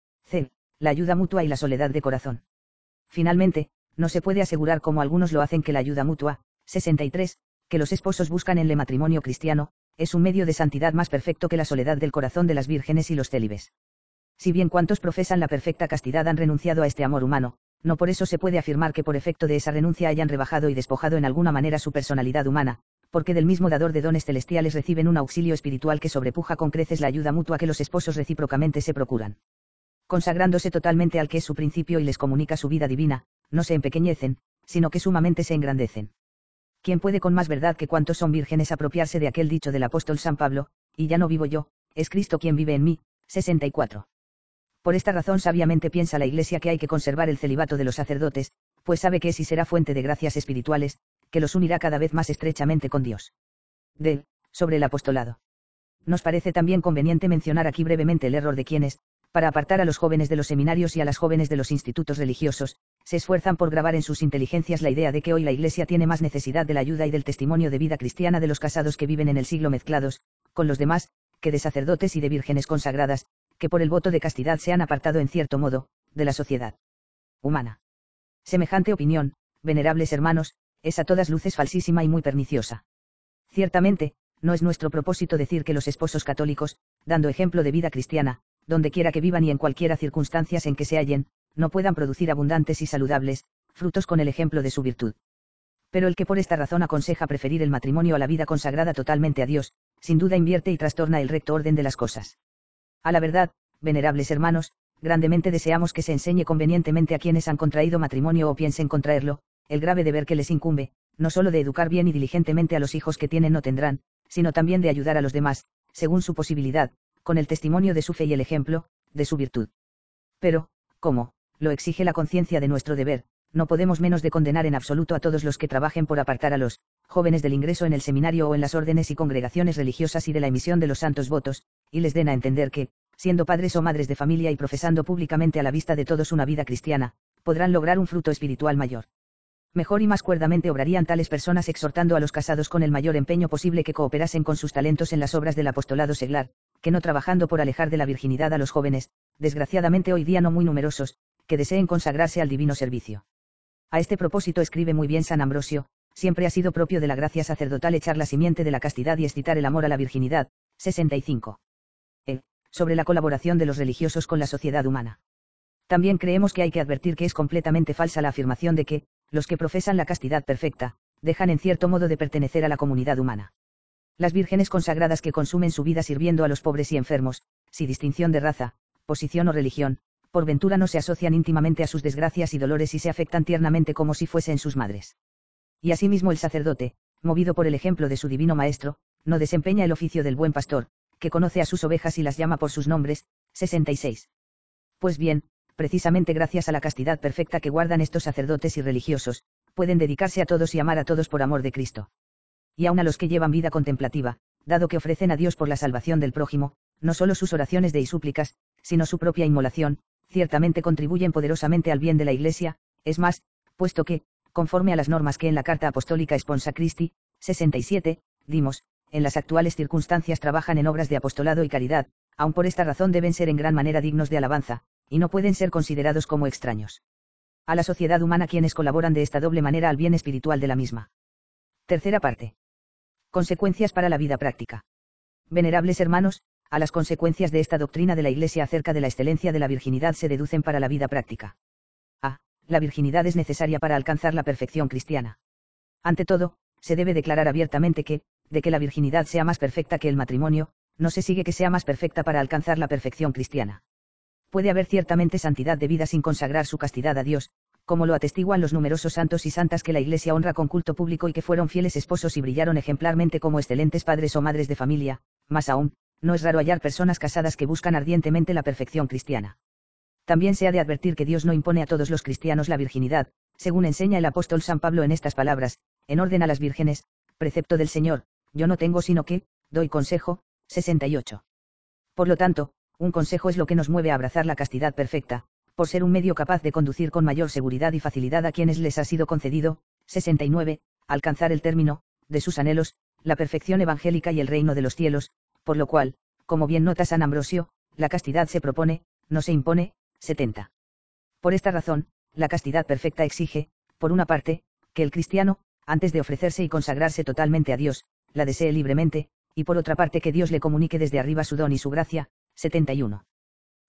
A: C. La ayuda mutua y la soledad de corazón. Finalmente, no se puede asegurar como algunos lo hacen que la ayuda mutua, sesenta y tres, que los esposos buscan en el matrimonio cristiano, es un medio de santidad más perfecto que la soledad del corazón de las vírgenes y los célibes. Si bien cuantos profesan la perfecta castidad han renunciado a este amor humano, no por eso se puede afirmar que por efecto de esa renuncia hayan rebajado y despojado en alguna manera su personalidad humana, porque del mismo dador de dones celestiales reciben un auxilio espiritual que sobrepuja con creces la ayuda mutua que los esposos recíprocamente se procuran. Consagrándose totalmente al que es su principio y les comunica su vida divina, no se empequeñecen, sino que sumamente se engrandecen. ¿Quién puede con más verdad que cuantos son vírgenes apropiarse de aquel dicho del apóstol San Pablo, y ya no vivo yo, es Cristo quien vive en mí? sesenta y cuatro. Por esta razón sabiamente piensa la Iglesia que hay que conservar el celibato de los sacerdotes, pues sabe que es y será fuente de gracias espirituales, que los unirá cada vez más estrechamente con Dios. D. Sobre el apostolado. Nos parece también conveniente mencionar aquí brevemente el error de quienes, para apartar a los jóvenes de los seminarios y a las jóvenes de los institutos religiosos, se esfuerzan por grabar en sus inteligencias la idea de que hoy la Iglesia tiene más necesidad de la ayuda y del testimonio de vida cristiana de los casados que viven en el siglo mezclados, con los demás, que de sacerdotes y de vírgenes consagradas, que por el voto de castidad se han apartado en cierto modo, de la sociedad humana. Semejante opinión, venerables hermanos, es a todas luces falsísima y muy perniciosa. Ciertamente, no es nuestro propósito decir que los esposos católicos, dando ejemplo de vida cristiana, donde quiera que vivan y en cualquiera circunstancias en que se hallen, no puedan producir abundantes y saludables frutos con el ejemplo de su virtud. Pero el que por esta razón aconseja preferir el matrimonio a la vida consagrada totalmente a Dios, sin duda invierte y trastorna el recto orden de las cosas. A la verdad, venerables hermanos, grandemente deseamos que se enseñe convenientemente a quienes han contraído matrimonio o piensen contraerlo, el grave deber que les incumbe, no solo de educar bien y diligentemente a los hijos que tienen o tendrán, sino también de ayudar a los demás, según su posibilidad, con el testimonio de su fe y el ejemplo, de su virtud. Pero, como, lo exige la conciencia de nuestro deber, no podemos menos de condenar en absoluto a todos los que trabajen por apartar a los jóvenes del ingreso en el seminario o en las órdenes y congregaciones religiosas y de la emisión de los santos votos, y les den a entender que, siendo padres o madres de familia y profesando públicamente a la vista de todos una vida cristiana, podrán lograr un fruto espiritual mayor. Mejor y más cuerdamente obrarían tales personas exhortando a los casados con el mayor empeño posible que cooperasen con sus talentos en las obras del apostolado seglar, que no trabajando por alejar de la virginidad a los jóvenes, desgraciadamente hoy día no muy numerosos, que deseen consagrarse al divino servicio. A este propósito escribe muy bien San Ambrosio: siempre ha sido propio de la gracia sacerdotal echar la simiente de la castidad y excitar el amor a la virginidad. sesenta y cinco. E. Sobre la colaboración de los religiosos con la sociedad humana. También creemos que hay que advertir que es completamente falsa la afirmación de que, los que profesan la castidad perfecta, dejan en cierto modo de pertenecer a la comunidad humana. Las vírgenes consagradas que consumen su vida sirviendo a los pobres y enfermos, sin distinción de raza, posición o religión, por ventura no se asocian íntimamente a sus desgracias y dolores y se afectan tiernamente como si fuesen sus madres. Y asimismo el sacerdote, movido por el ejemplo de su divino maestro, no desempeña el oficio del buen pastor, que conoce a sus ovejas y las llama por sus nombres. sesenta y seis. Pues bien, precisamente gracias a la castidad perfecta que guardan estos sacerdotes y religiosos, pueden dedicarse a todos y amar a todos por amor de Cristo. Y aun a los que llevan vida contemplativa, dado que ofrecen a Dios por la salvación del prójimo, no solo sus oraciones de y súplicas, sino su propia inmolación, ciertamente contribuyen poderosamente al bien de la Iglesia, es más, puesto que, conforme a las normas que en la Carta Apostólica Sponsa Christi, sesenta y siete, dimos, en las actuales circunstancias trabajan en obras de apostolado y caridad, aun por esta razón deben ser en gran manera dignos de alabanza, y no pueden ser considerados como extraños a la sociedad humana quienes colaboran de esta doble manera al bien espiritual de la misma. Tercera parte. Consecuencias para la vida práctica. Venerables hermanos, a las consecuencias de esta doctrina de la Iglesia acerca de la excelencia de la virginidad se deducen para la vida práctica. A. La virginidad es necesaria para alcanzar la perfección cristiana. Ante todo, se debe declarar abiertamente que, de que la virginidad sea más perfecta que el matrimonio, no se sigue que sea más perfecta para alcanzar la perfección cristiana. Puede haber ciertamente santidad de vida sin consagrar su castidad a Dios, como lo atestiguan los numerosos santos y santas que la Iglesia honra con culto público y que fueron fieles esposos y brillaron ejemplarmente como excelentes padres o madres de familia. Más aún, no es raro hallar personas casadas que buscan ardientemente la perfección cristiana. También se ha de advertir que Dios no impone a todos los cristianos la virginidad, según enseña el apóstol San Pablo en estas palabras: en orden a las vírgenes, precepto del Señor, yo no tengo sino que, doy consejo. sesenta y ocho. Por lo tanto, un consejo es lo que nos mueve a abrazar la castidad perfecta, por ser un medio capaz de conducir con mayor seguridad y facilidad a quienes les ha sido concedido. sesenta y nueve, alcanzar el término, de sus anhelos, la perfección evangélica y el reino de los cielos, por lo cual, como bien nota San Ambrosio, la castidad se propone, no se impone. setenta. Por esta razón, la castidad perfecta exige, por una parte, que el cristiano, antes de ofrecerse y consagrarse totalmente a Dios, la desee libremente, y por otra parte que Dios le comunique desde arriba su don y su gracia. setenta y uno.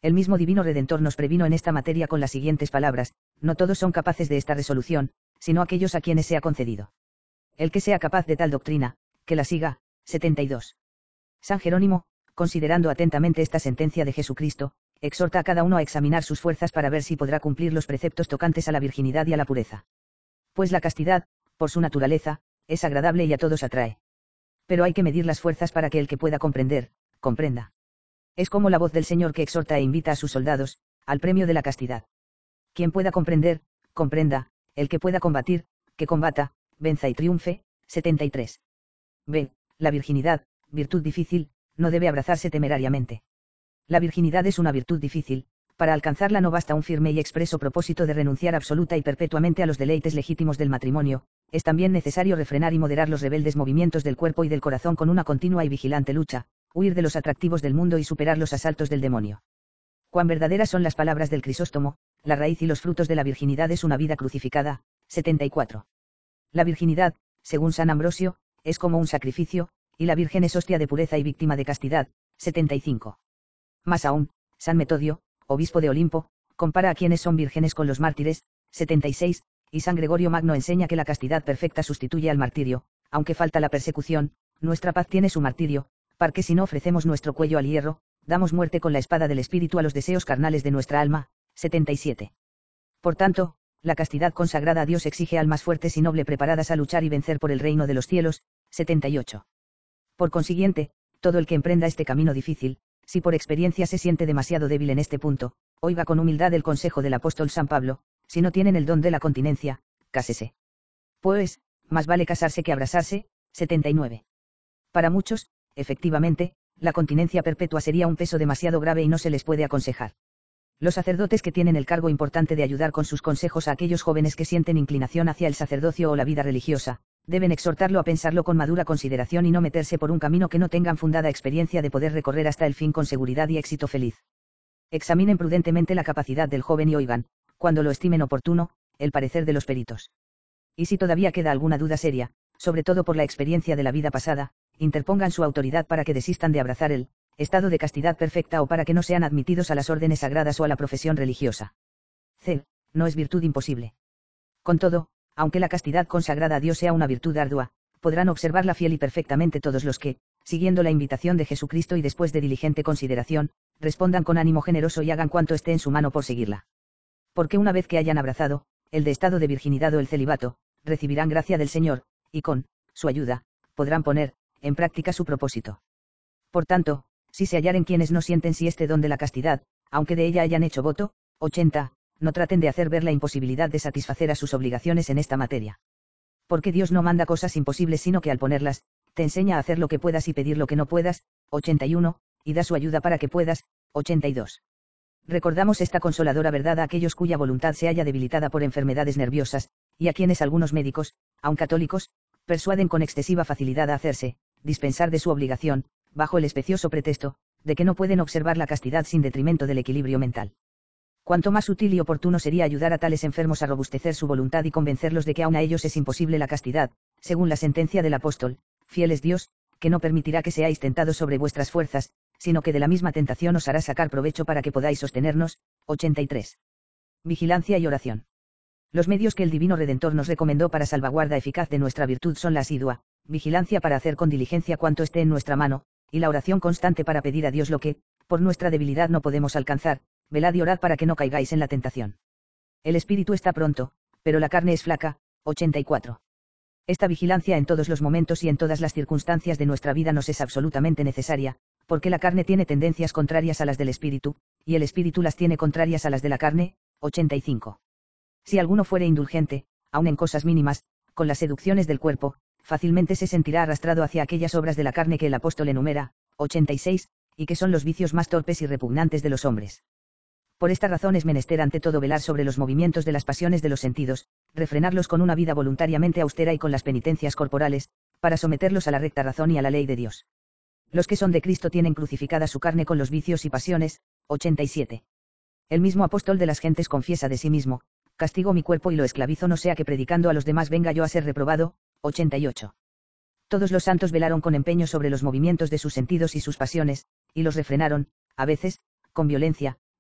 A: El mismo Divino Redentor nos previno en esta materia con las siguientes palabras: no todos son capaces de esta resolución, sino aquellos a quienes sea concedido. El que sea capaz de tal doctrina, que la siga. setenta y dos. San Jerónimo, considerando atentamente esta sentencia de Jesucristo, exhorta a cada uno a examinar sus fuerzas para ver si podrá cumplir los preceptos tocantes a la virginidad y a la pureza. Pues la castidad, por su naturaleza, es agradable y a todos atrae. Pero hay que medir las fuerzas para que el que pueda comprender, comprenda. Es como la voz del Señor que exhorta e invita a sus soldados, al premio de la castidad. Quien pueda comprender, comprenda; el que pueda combatir, que combata, venza y triunfe. setenta y tres. B. La virginidad, virtud difícil, no debe abrazarse temerariamente. La virginidad es una virtud difícil. Para alcanzarla no basta un firme y expreso propósito de renunciar absoluta y perpetuamente a los deleites legítimos del matrimonio, es también necesario refrenar y moderar los rebeldes movimientos del cuerpo y del corazón con una continua y vigilante lucha, huir de los atractivos del mundo y superar los asaltos del demonio. Cuán verdaderas son las palabras del Crisóstomo: la raíz y los frutos de la virginidad es una vida crucificada. setenta y cuatro. La virginidad, según San Ambrosio, es como un sacrificio, y la Virgen es hostia de pureza y víctima de castidad. setenta y cinco. Más aún, San Metodio, obispo de Olimpo, compara a quienes son vírgenes con los mártires. setenta y seis, y San Gregorio Magno enseña que la castidad perfecta sustituye al martirio. Aunque falta la persecución, nuestra paz tiene su martirio, porque si no ofrecemos nuestro cuello al hierro, damos muerte con la espada del espíritu a los deseos carnales de nuestra alma. setenta y siete. Por tanto, la castidad consagrada a Dios exige almas fuertes y noble preparadas a luchar y vencer por el reino de los cielos. setenta y ocho. Por consiguiente, todo el que emprenda este camino difícil, si por experiencia se siente demasiado débil en este punto, oiga con humildad el consejo del apóstol San Pablo: si no tienen el don de la continencia, cásese. Pues, más vale casarse que abrasarse. setenta y nueve. Para muchos, efectivamente, la continencia perpetua sería un peso demasiado grave y no se les puede aconsejar. Los sacerdotes que tienen el cargo importante de ayudar con sus consejos a aquellos jóvenes que sienten inclinación hacia el sacerdocio o la vida religiosa, deben exhortarlo a pensarlo con madura consideración y no meterse por un camino que no tengan fundada experiencia de poder recorrer hasta el fin con seguridad y éxito feliz. Examinen prudentemente la capacidad del joven y oigan, cuando lo estimen oportuno, el parecer de los peritos. Y si todavía queda alguna duda seria, sobre todo por la experiencia de la vida pasada, interpongan su autoridad para que desistan de abrazar el estado de castidad perfecta o para que no sean admitidos a las órdenes sagradas o a la profesión religiosa. C. No es virtud imposible. Con todo, aunque la castidad consagrada a Dios sea una virtud ardua, podrán observarla fiel y perfectamente todos los que, siguiendo la invitación de Jesucristo y después de diligente consideración, respondan con ánimo generoso y hagan cuanto esté en su mano por seguirla. Porque una vez que hayan abrazado el de estado de virginidad o el celibato, recibirán gracia del Señor, y con su ayuda, podrán poner en práctica su propósito. Por tanto, si se hallaren quienes no sienten si este don de la castidad, aunque de ella hayan hecho voto. ochenta, no traten de hacer ver la imposibilidad de satisfacer a sus obligaciones en esta materia. Porque Dios no manda cosas imposibles sino que al ponerlas, te enseña a hacer lo que puedas y pedir lo que no puedas. ochenta y uno, y da su ayuda para que puedas. ochenta y dos. Recordamos esta consoladora verdad a aquellos cuya voluntad se halla debilitada por enfermedades nerviosas, y a quienes algunos médicos, aun católicos, persuaden con excesiva facilidad a hacerse dispensar de su obligación, bajo el especioso pretexto de que no pueden observar la castidad sin detrimento del equilibrio mental. Cuanto más útil y oportuno sería ayudar a tales enfermos a robustecer su voluntad y convencerlos de que aun a ellos es imposible la castidad, según la sentencia del apóstol: fiel es Dios, que no permitirá que seáis tentados sobre vuestras fuerzas, sino que de la misma tentación os hará sacar provecho para que podáis sostenernos. ochenta y tres. Vigilancia y oración. Los medios que el Divino Redentor nos recomendó para salvaguarda eficaz de nuestra virtud son la asidua vigilancia para hacer con diligencia cuanto esté en nuestra mano, y la oración constante para pedir a Dios lo que, por nuestra debilidad no podemos alcanzar. Velad y orad para que no caigáis en la tentación. El espíritu está pronto, pero la carne es flaca. ochenta y cuatro. Esta vigilancia en todos los momentos y en todas las circunstancias de nuestra vida nos es absolutamente necesaria, porque la carne tiene tendencias contrarias a las del espíritu, y el espíritu las tiene contrarias a las de la carne. ochenta y cinco. Si alguno fuere indulgente, aun en cosas mínimas, con las seducciones del cuerpo, fácilmente se sentirá arrastrado hacia aquellas obras de la carne que el apóstol enumera. ochenta y seis, y que son los vicios más torpes y repugnantes de los hombres. Por esta razón es menester ante todo velar sobre los movimientos de las pasiones de los sentidos, refrenarlos con una vida voluntariamente austera y con las penitencias corporales, para someterlos a la recta razón y a la ley de Dios. Los que son de Cristo tienen crucificada su carne con los vicios y pasiones. ochenta y siete. El mismo apóstol de las gentes confiesa de sí mismo: castigo mi cuerpo y lo esclavizo no sea que predicando a los demás venga yo a ser reprobado. ochenta y ocho. Todos los santos velaron con empeño sobre los movimientos de sus sentidos y sus pasiones, y los refrenaron, a veces, con violencia,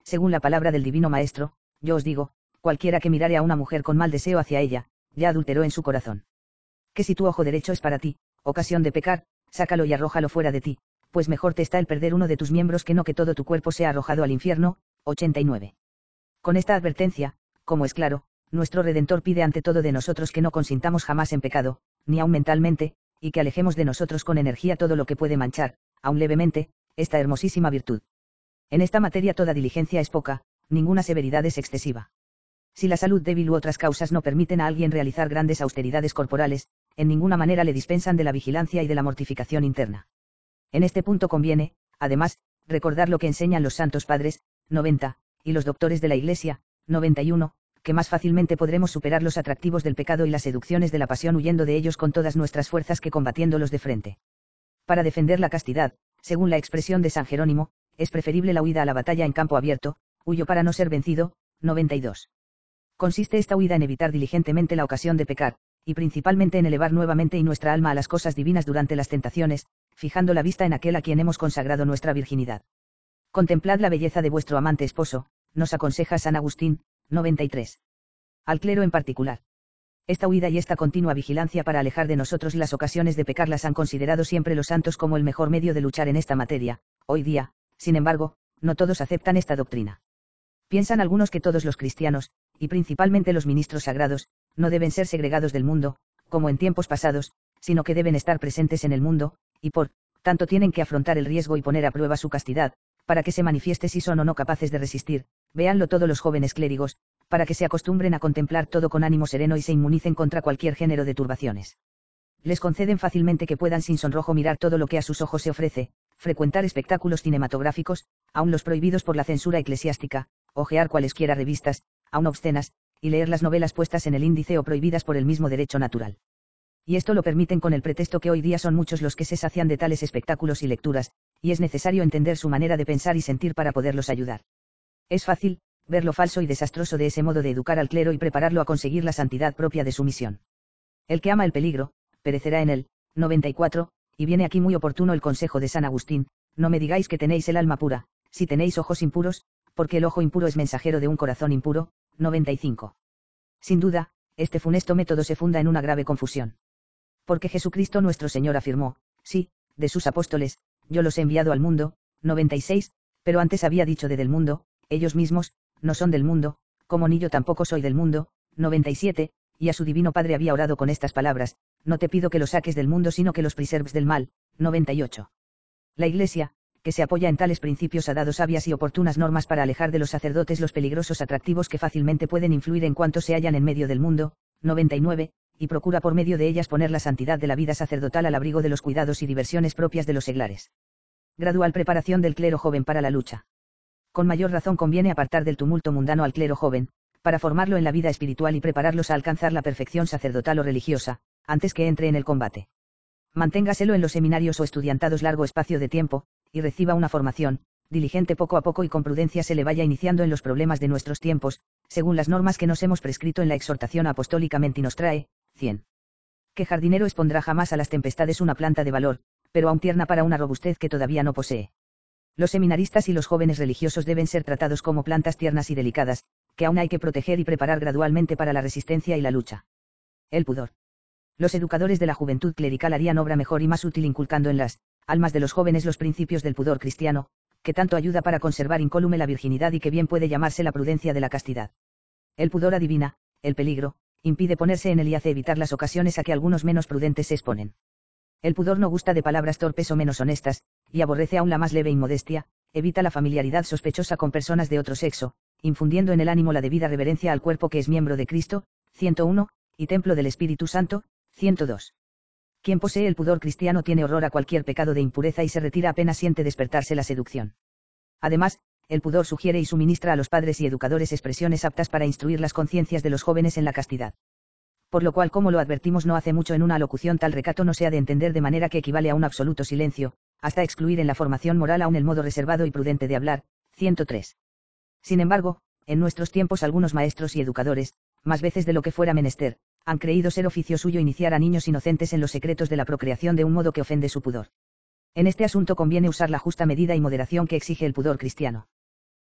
A: según la palabra del Divino Maestro, yo os digo, cualquiera que mirare a una mujer con mal deseo hacia ella, ya adulteró en su corazón. Que si tu ojo derecho es para ti, ocasión de pecar, sácalo y arrójalo fuera de ti, pues mejor te está el perder uno de tus miembros que no que todo tu cuerpo sea arrojado al infierno. ochenta y nueve. Con esta advertencia, como es claro, nuestro Redentor pide ante todo de nosotros que no consintamos jamás en pecado, ni aun mentalmente, y que alejemos de nosotros con energía todo lo que puede manchar, aun levemente, esta hermosísima virtud. En esta materia toda diligencia es poca, ninguna severidad es excesiva. Si la salud débil u otras causas no permiten a alguien realizar grandes austeridades corporales, en ninguna manera le dispensan de la vigilancia y de la mortificación interna. En este punto conviene, además, recordar lo que enseñan los santos padres, noventa, y los doctores de la Iglesia, noventa y uno, que más fácilmente podremos superar los atractivos del pecado y las seducciones de la pasión huyendo de ellos con todas nuestras fuerzas que combatiéndolos de frente. Para defender la castidad, según la expresión de San Jerónimo, es preferible la huida a la batalla en campo abierto, huyo para no ser vencido. noventa y dos. Consiste esta huida en evitar diligentemente la ocasión de pecar, y principalmente en elevar nuevamente y nuestra alma a las cosas divinas durante las tentaciones, fijando la vista en aquel a quien hemos consagrado nuestra virginidad. Contemplad la belleza de vuestro amante esposo, nos aconseja San Agustín, noventa y tres. Al clero en particular. Esta huida y esta continua vigilancia para alejar de nosotros las ocasiones de pecar las han considerado siempre los santos como el mejor medio de luchar en esta materia. Hoy día, sin embargo, no todos aceptan esta doctrina. Piensan algunos que todos los cristianos, y principalmente los ministros sagrados, no deben ser segregados del mundo, como en tiempos pasados, sino que deben estar presentes en el mundo, y por tanto tienen que afrontar el riesgo y poner a prueba su castidad, para que se manifieste si son o no capaces de resistir. Véanlo todos los jóvenes clérigos, para que se acostumbren a contemplar todo con ánimo sereno y se inmunicen contra cualquier género de turbaciones. Les conceden fácilmente que puedan sin sonrojo mirar todo lo que a sus ojos se ofrece, frecuentar espectáculos cinematográficos, aun los prohibidos por la censura eclesiástica, hojear cualesquiera revistas, aun obscenas, y leer las novelas puestas en el índice o prohibidas por el mismo derecho natural. Y esto lo permiten con el pretexto que hoy día son muchos los que se sacian de tales espectáculos y lecturas, y es necesario entender su manera de pensar y sentir para poderlos ayudar. Es fácil ver lo falso y desastroso de ese modo de educar al clero y prepararlo a conseguir la santidad propia de su misión. El que ama el peligro, perecerá en él. noventa y cuatro, y viene aquí muy oportuno el consejo de San Agustín, no me digáis que tenéis el alma pura, si tenéis ojos impuros, porque el ojo impuro es mensajero de un corazón impuro. noventa y cinco. Sin duda, este funesto método se funda en una grave confusión. Porque Jesucristo nuestro Señor afirmó, sí, de sus apóstoles, yo los he enviado al mundo. noventa y seis, pero antes había dicho de del mundo, ellos mismos, no son del mundo, como ni yo tampoco soy del mundo. noventa y siete, y a su divino Padre había orado con estas palabras, no te pido que los saques del mundo sino que los preserves del mal. noventa y ocho. La Iglesia, que se apoya en tales principios ha dado sabias y oportunas normas para alejar de los sacerdotes los peligrosos atractivos que fácilmente pueden influir en cuanto se hallan en medio del mundo. noventa y nueve, y procura por medio de ellas poner la santidad de la vida sacerdotal al abrigo de los cuidados y diversiones propias de los seglares. Gradual preparación del clero joven para la lucha. Con mayor razón conviene apartar del tumulto mundano al clero joven, para formarlo en la vida espiritual y prepararlos a alcanzar la perfección sacerdotal o religiosa, antes que entre en el combate. Manténgaselo en los seminarios o estudiantados largo espacio de tiempo, y reciba una formación, diligente poco a poco y con prudencia se le vaya iniciando en los problemas de nuestros tiempos, según las normas que nos hemos prescrito en la exhortación apostólica Menti Nostrae. cien. ¿Qué jardinero expondrá jamás a las tempestades una planta de valor, pero aún tierna para una robustez que todavía no posee? Los seminaristas y los jóvenes religiosos deben ser tratados como plantas tiernas y delicadas, que aún hay que proteger y preparar gradualmente para la resistencia y la lucha. El pudor. Los educadores de la juventud clerical harían obra mejor y más útil inculcando en las almas de los jóvenes los principios del pudor cristiano, que tanto ayuda para conservar incólume la virginidad y que bien puede llamarse la prudencia de la castidad. El pudor adivina el peligro, impide ponerse en él y hace evitar las ocasiones a que algunos menos prudentes se exponen. El pudor no gusta de palabras torpes o menos honestas, y aborrece aún la más leve inmodestia, evita la familiaridad sospechosa con personas de otro sexo, infundiendo en el ánimo la debida reverencia al cuerpo que es miembro de Cristo. ciento uno, y templo del Espíritu Santo. ciento dos. Quien posee el pudor cristiano tiene horror a cualquier pecado de impureza y se retira apenas siente despertarse la seducción. Además, el pudor sugiere y suministra a los padres y educadores expresiones aptas para instruir las conciencias de los jóvenes en la castidad. Por lo cual, como lo advertimos no hace mucho en una alocución, tal recato no se ha de entender de manera que equivale a un absoluto silencio, hasta excluir en la formación moral aún el modo reservado y prudente de hablar. ciento tres. Sin embargo, en nuestros tiempos algunos maestros y educadores, más veces de lo que fuera menester, han creído ser oficio suyo iniciar a niños inocentes en los secretos de la procreación de un modo que ofende su pudor. En este asunto conviene usar la justa medida y moderación que exige el pudor cristiano.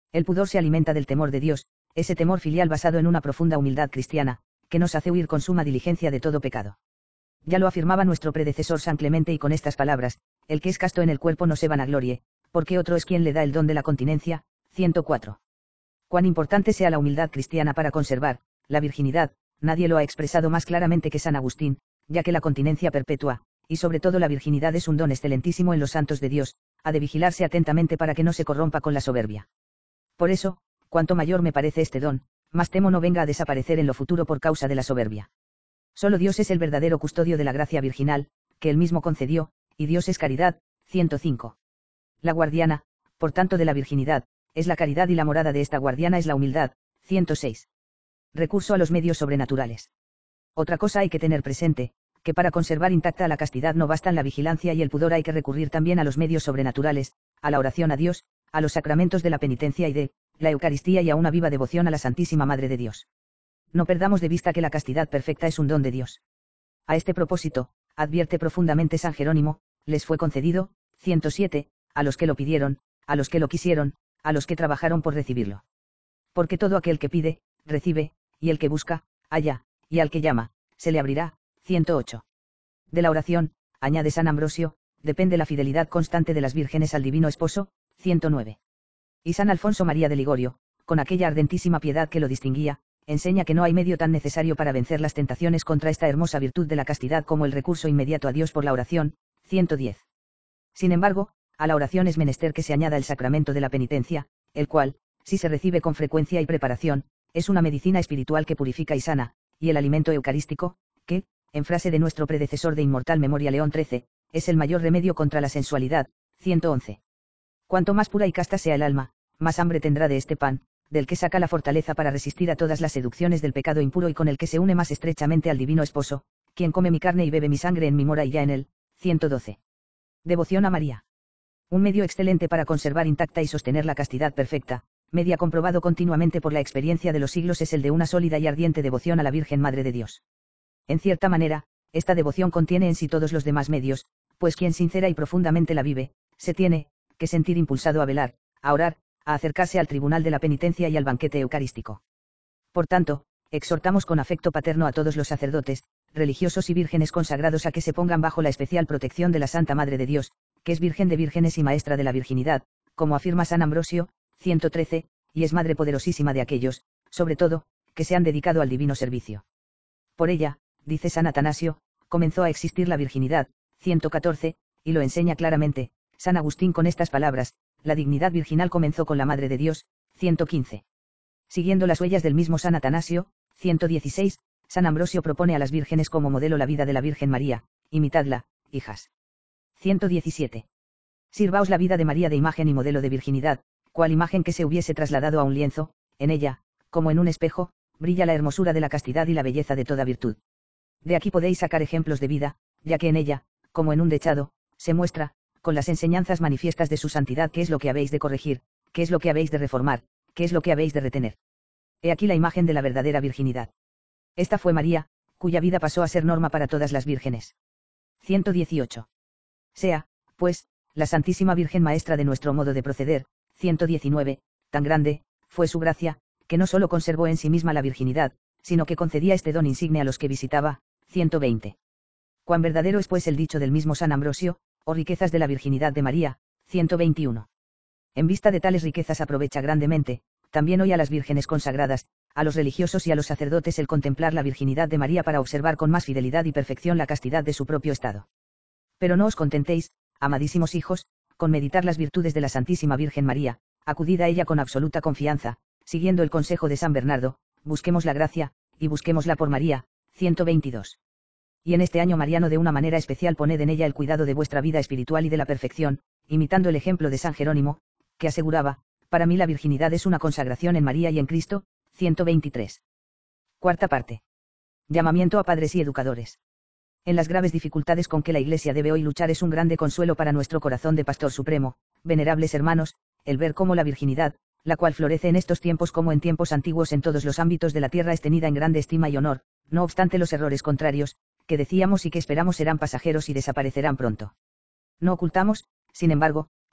A: El pudor se alimenta del temor de Dios, ese temor filial basado en una profunda humildad cristiana, que nos hace huir con suma diligencia de todo pecado. Ya lo afirmaba nuestro predecesor San Clemente y con estas palabras: el que es casto en el cuerpo no se vanaglorie, porque otro es quien le da el don de la continencia. ciento cuatro. Cuán importante sea la humildad cristiana para conservar la virginidad, nadie lo ha expresado más claramente que San Agustín, ya que la continencia perpetua, y sobre todo la virginidad, es un don excelentísimo en los santos de Dios, ha de vigilarse atentamente para que no se corrompa con la soberbia. Por eso, cuanto mayor me parece este don, más temo no venga a desaparecer en lo futuro por causa de la soberbia. Solo Dios es el verdadero custodio de la gracia virginal, que él mismo concedió, y Dios es caridad. ciento cinco. La guardiana, por tanto, de la virginidad, es la caridad, y la morada de esta guardiana es la humildad. ciento seis. Recurso a los medios sobrenaturales. Otra cosa hay que tener presente, que para conservar intacta la castidad no bastan la vigilancia y el pudor, hay que recurrir también a los medios sobrenaturales, a la oración a Dios, a los sacramentos de la penitencia y de la Eucaristía, y a una viva devoción a la Santísima Madre de Dios. No perdamos de vista que la castidad perfecta es un don de Dios. A este propósito, advierte profundamente San Jerónimo, les fue concedido, ciento siete, a los que lo pidieron, a los que lo quisieron, a los que trabajaron por recibirlo. Porque todo aquel que pide, recibe, y el que busca, halla, y al que llama, se le abrirá. ciento ocho. De la oración, añade San Ambrosio, depende la fidelidad constante de las vírgenes al divino esposo. ciento nueve. Y San Alfonso María de Ligorio, con aquella ardentísima piedad que lo distinguía, enseña que no hay medio tan necesario para vencer las tentaciones contra esta hermosa virtud de la castidad como el recurso inmediato a Dios por la oración. ciento diez. Sin embargo, a la oración es menester que se añada el sacramento de la penitencia, el cual, si se recibe con frecuencia y preparación, es una medicina espiritual que purifica y sana, y el alimento eucarístico, que, en frase de nuestro predecesor de inmortal memoria León trece, es el mayor remedio contra la sensualidad. ciento once. Cuanto más pura y casta sea el alma, más hambre tendrá de este pan, del que saca la fortaleza para resistir a todas las seducciones del pecado impuro y con el que se une más estrechamente al divino esposo, quien come mi carne y bebe mi sangre en mí mora y ya en él. ciento doce. Devoción a María. Un medio excelente para conservar intacta y sostener la castidad perfecta, media comprobado continuamente por la experiencia de los siglos, es el de una sólida y ardiente devoción a la Virgen Madre de Dios. En cierta manera, esta devoción contiene en sí todos los demás medios, pues quien sincera y profundamente la vive, se tiene que sentir impulsado a velar, a orar, a acercarse al tribunal de la penitencia y al banquete eucarístico. Por tanto, exhortamos con afecto paterno a todos los sacerdotes, religiosos y vírgenes consagrados a que se pongan bajo la especial protección de la Santa Madre de Dios, que es Virgen de vírgenes y maestra de la virginidad, como afirma San Ambrosio, ciento trece, y es madre poderosísima de aquellos, sobre todo, que se han dedicado al divino servicio. Por ella, dice San Atanasio, comenzó a existir la virginidad. ciento catorce, y lo enseña claramente San Agustín con estas palabras: la dignidad virginal comenzó con la Madre de Dios. ciento quince. Siguiendo las huellas del mismo San Atanasio, ciento dieciséis, San Ambrosio propone a las vírgenes como modelo la vida de la Virgen María: imitadla, hijas. ciento diecisiete. Sirvaos la vida de María de imagen y modelo de virginidad, cual imagen que se hubiese trasladado a un lienzo; en ella, como en un espejo, brilla la hermosura de la castidad y la belleza de toda virtud. De aquí podéis sacar ejemplos de vida, ya que en ella, como en un dechado, se muestra, con las enseñanzas manifiestas de su santidad, qué es lo que habéis de corregir, qué es lo que habéis de reformar, qué es lo que habéis de retener. He aquí la imagen de la verdadera virginidad. Esta fue María, cuya vida pasó a ser norma para todas las vírgenes. ciento dieciocho. Sea, pues, la Santísima Virgen maestra de nuestro modo de proceder. ciento diecinueve, tan grande fue su gracia, que no solo conservó en sí misma la virginidad, sino que concedía este don insigne a los que visitaba. ciento veinte. Cuán verdadero es pues el dicho del mismo San Ambrosio: o riquezas de la virginidad de María. ciento veintiuno. En vista de tales riquezas aprovecha grandemente, también hoy a las vírgenes consagradas, a los religiosos y a los sacerdotes, el contemplar la virginidad de María para observar con más fidelidad y perfección la castidad de su propio estado. Pero no os contentéis, amadísimos hijos, con meditar las virtudes de la Santísima Virgen María, acudid a ella con absoluta confianza, siguiendo el consejo de San Bernardo: busquemos la gracia, y busquémosla por María. ciento veintidós. Y en este año mariano de una manera especial poned en ella el cuidado de vuestra vida espiritual y de la perfección, imitando el ejemplo de San Jerónimo, que aseguraba: para mí la virginidad es una consagración en María y en Cristo. ciento veintitrés. Cuarta parte. Llamamiento a padres y educadores. En las graves dificultades con que la Iglesia debe hoy luchar es un grande consuelo para nuestro corazón de Pastor Supremo, venerables hermanos, el ver cómo la virginidad, la cual florece en estos tiempos como en tiempos antiguos en todos los ámbitos de la tierra, es tenida en grande estima y honor, no obstante los errores contrarios, que decíamos y que esperamos serán pasajeros y desaparecerán pronto. No ocultamos, sin embargo,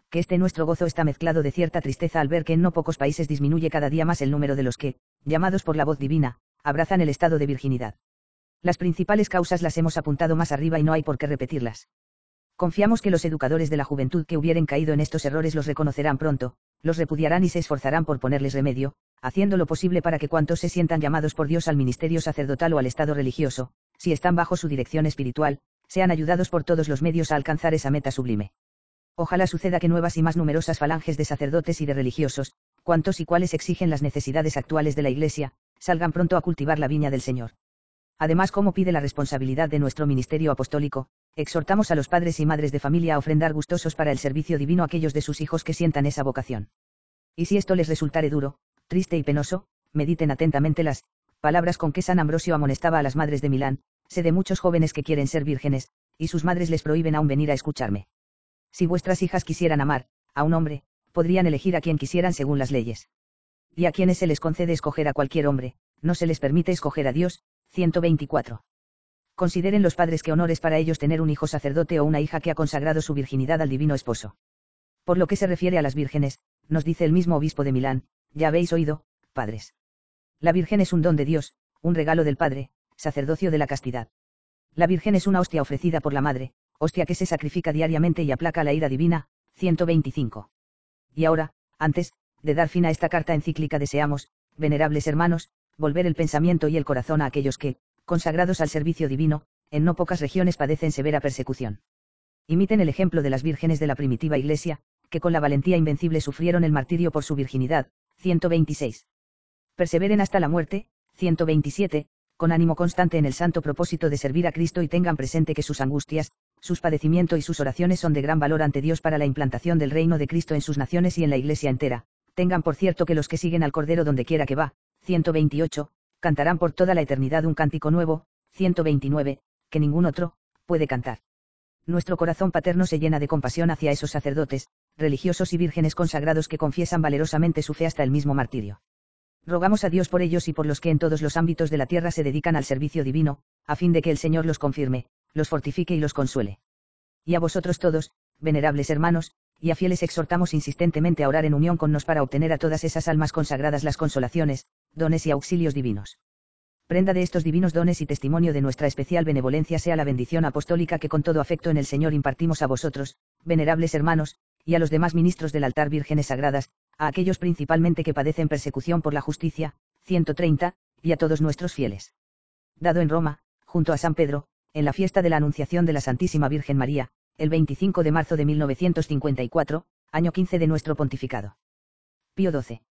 A: que este nuestro gozo está mezclado de cierta tristeza al ver que en no pocos países disminuye cada día más el número de los que, llamados por la voz divina, abrazan el estado de virginidad. Las principales causas las hemos apuntado más arriba y no hay por qué repetirlas. Confiamos que los educadores de la juventud que hubieren caído en estos errores los reconocerán pronto, los repudiarán y se esforzarán por ponerles remedio, haciendo lo posible para que cuantos se sientan llamados por Dios al ministerio sacerdotal o al estado religioso, si están bajo su dirección espiritual, sean ayudados por todos los medios a alcanzar esa meta sublime. Ojalá suceda que nuevas y más numerosas falanges de sacerdotes y de religiosos, cuantos y cuales exigen las necesidades actuales de la Iglesia, salgan pronto a cultivar la viña del Señor. Además, como pide la responsabilidad de nuestro ministerio apostólico, exhortamos a los padres y madres de familia a ofrendar gustosos para el servicio divino a aquellos de sus hijos que sientan esa vocación. Y si esto les resultare duro, triste y penoso, mediten atentamente las palabras con que San Ambrosio amonestaba a las madres de Milán: sé de muchos jóvenes que quieren ser vírgenes, y sus madres les prohíben aún venir a escucharme. Si vuestras hijas quisieran amar a un hombre, podrían elegir a quien quisieran según las leyes. Y a quienes se les concede escoger a cualquier hombre, no se les permite escoger a Dios. ciento veinticuatro. Consideren los padres que honor es para ellos tener un hijo sacerdote o una hija que ha consagrado su virginidad al divino esposo. Por lo que se refiere a las vírgenes, nos dice el mismo obispo de Milán: ya habéis oído, padres. La Virgen es un don de Dios, un regalo del Padre, sacerdocio de la castidad. La Virgen es una hostia ofrecida por la Madre, hostia que se sacrifica diariamente y aplaca la ira divina. ciento veinticinco. Y ahora, antes de dar fin a esta carta encíclica, deseamos, venerables hermanos, volver el pensamiento y el corazón a aquellos que, consagrados al servicio divino, en no pocas regiones padecen severa persecución. Imiten el ejemplo de las vírgenes de la primitiva Iglesia, que con la valentía invencible sufrieron el martirio por su virginidad. ciento veintiséis. Perseveren hasta la muerte. ciento veintisiete, con ánimo constante en el santo propósito de servir a Cristo, y tengan presente que sus angustias, sus padecimientos y sus oraciones son de gran valor ante Dios para la implantación del reino de Cristo en sus naciones y en la Iglesia entera. Tengan por cierto que los que siguen al Cordero donde quiera que va. ciento veintiocho, cantarán por toda la eternidad un cántico nuevo. ciento veintinueve, que ningún otro puede cantar. Nuestro corazón paterno se llena de compasión hacia esos sacerdotes, religiosos y vírgenes consagrados que confiesan valerosamente su fe hasta el mismo martirio. Rogamos a Dios por ellos y por los que en todos los ámbitos de la tierra se dedican al servicio divino, a fin de que el Señor los confirme, los fortifique y los consuele. Y a vosotros todos, venerables hermanos, y a fieles, exhortamos insistentemente a orar en unión con nos para obtener a todas esas almas consagradas las consolaciones, dones y auxilios divinos. Prenda de estos divinos dones y testimonio de nuestra especial benevolencia sea la bendición apostólica que con todo afecto en el Señor impartimos a vosotros, venerables hermanos, y a los demás ministros del altar, vírgenes sagradas, a aquellos principalmente que padecen persecución por la justicia. ciento treinta, y a todos nuestros fieles. Dado en Roma, junto a San Pedro, en la fiesta de la Anunciación de la Santísima Virgen María, el veinticinco de marzo de mil novecientos cincuenta y cuatro, año quince de nuestro pontificado. Pío doce.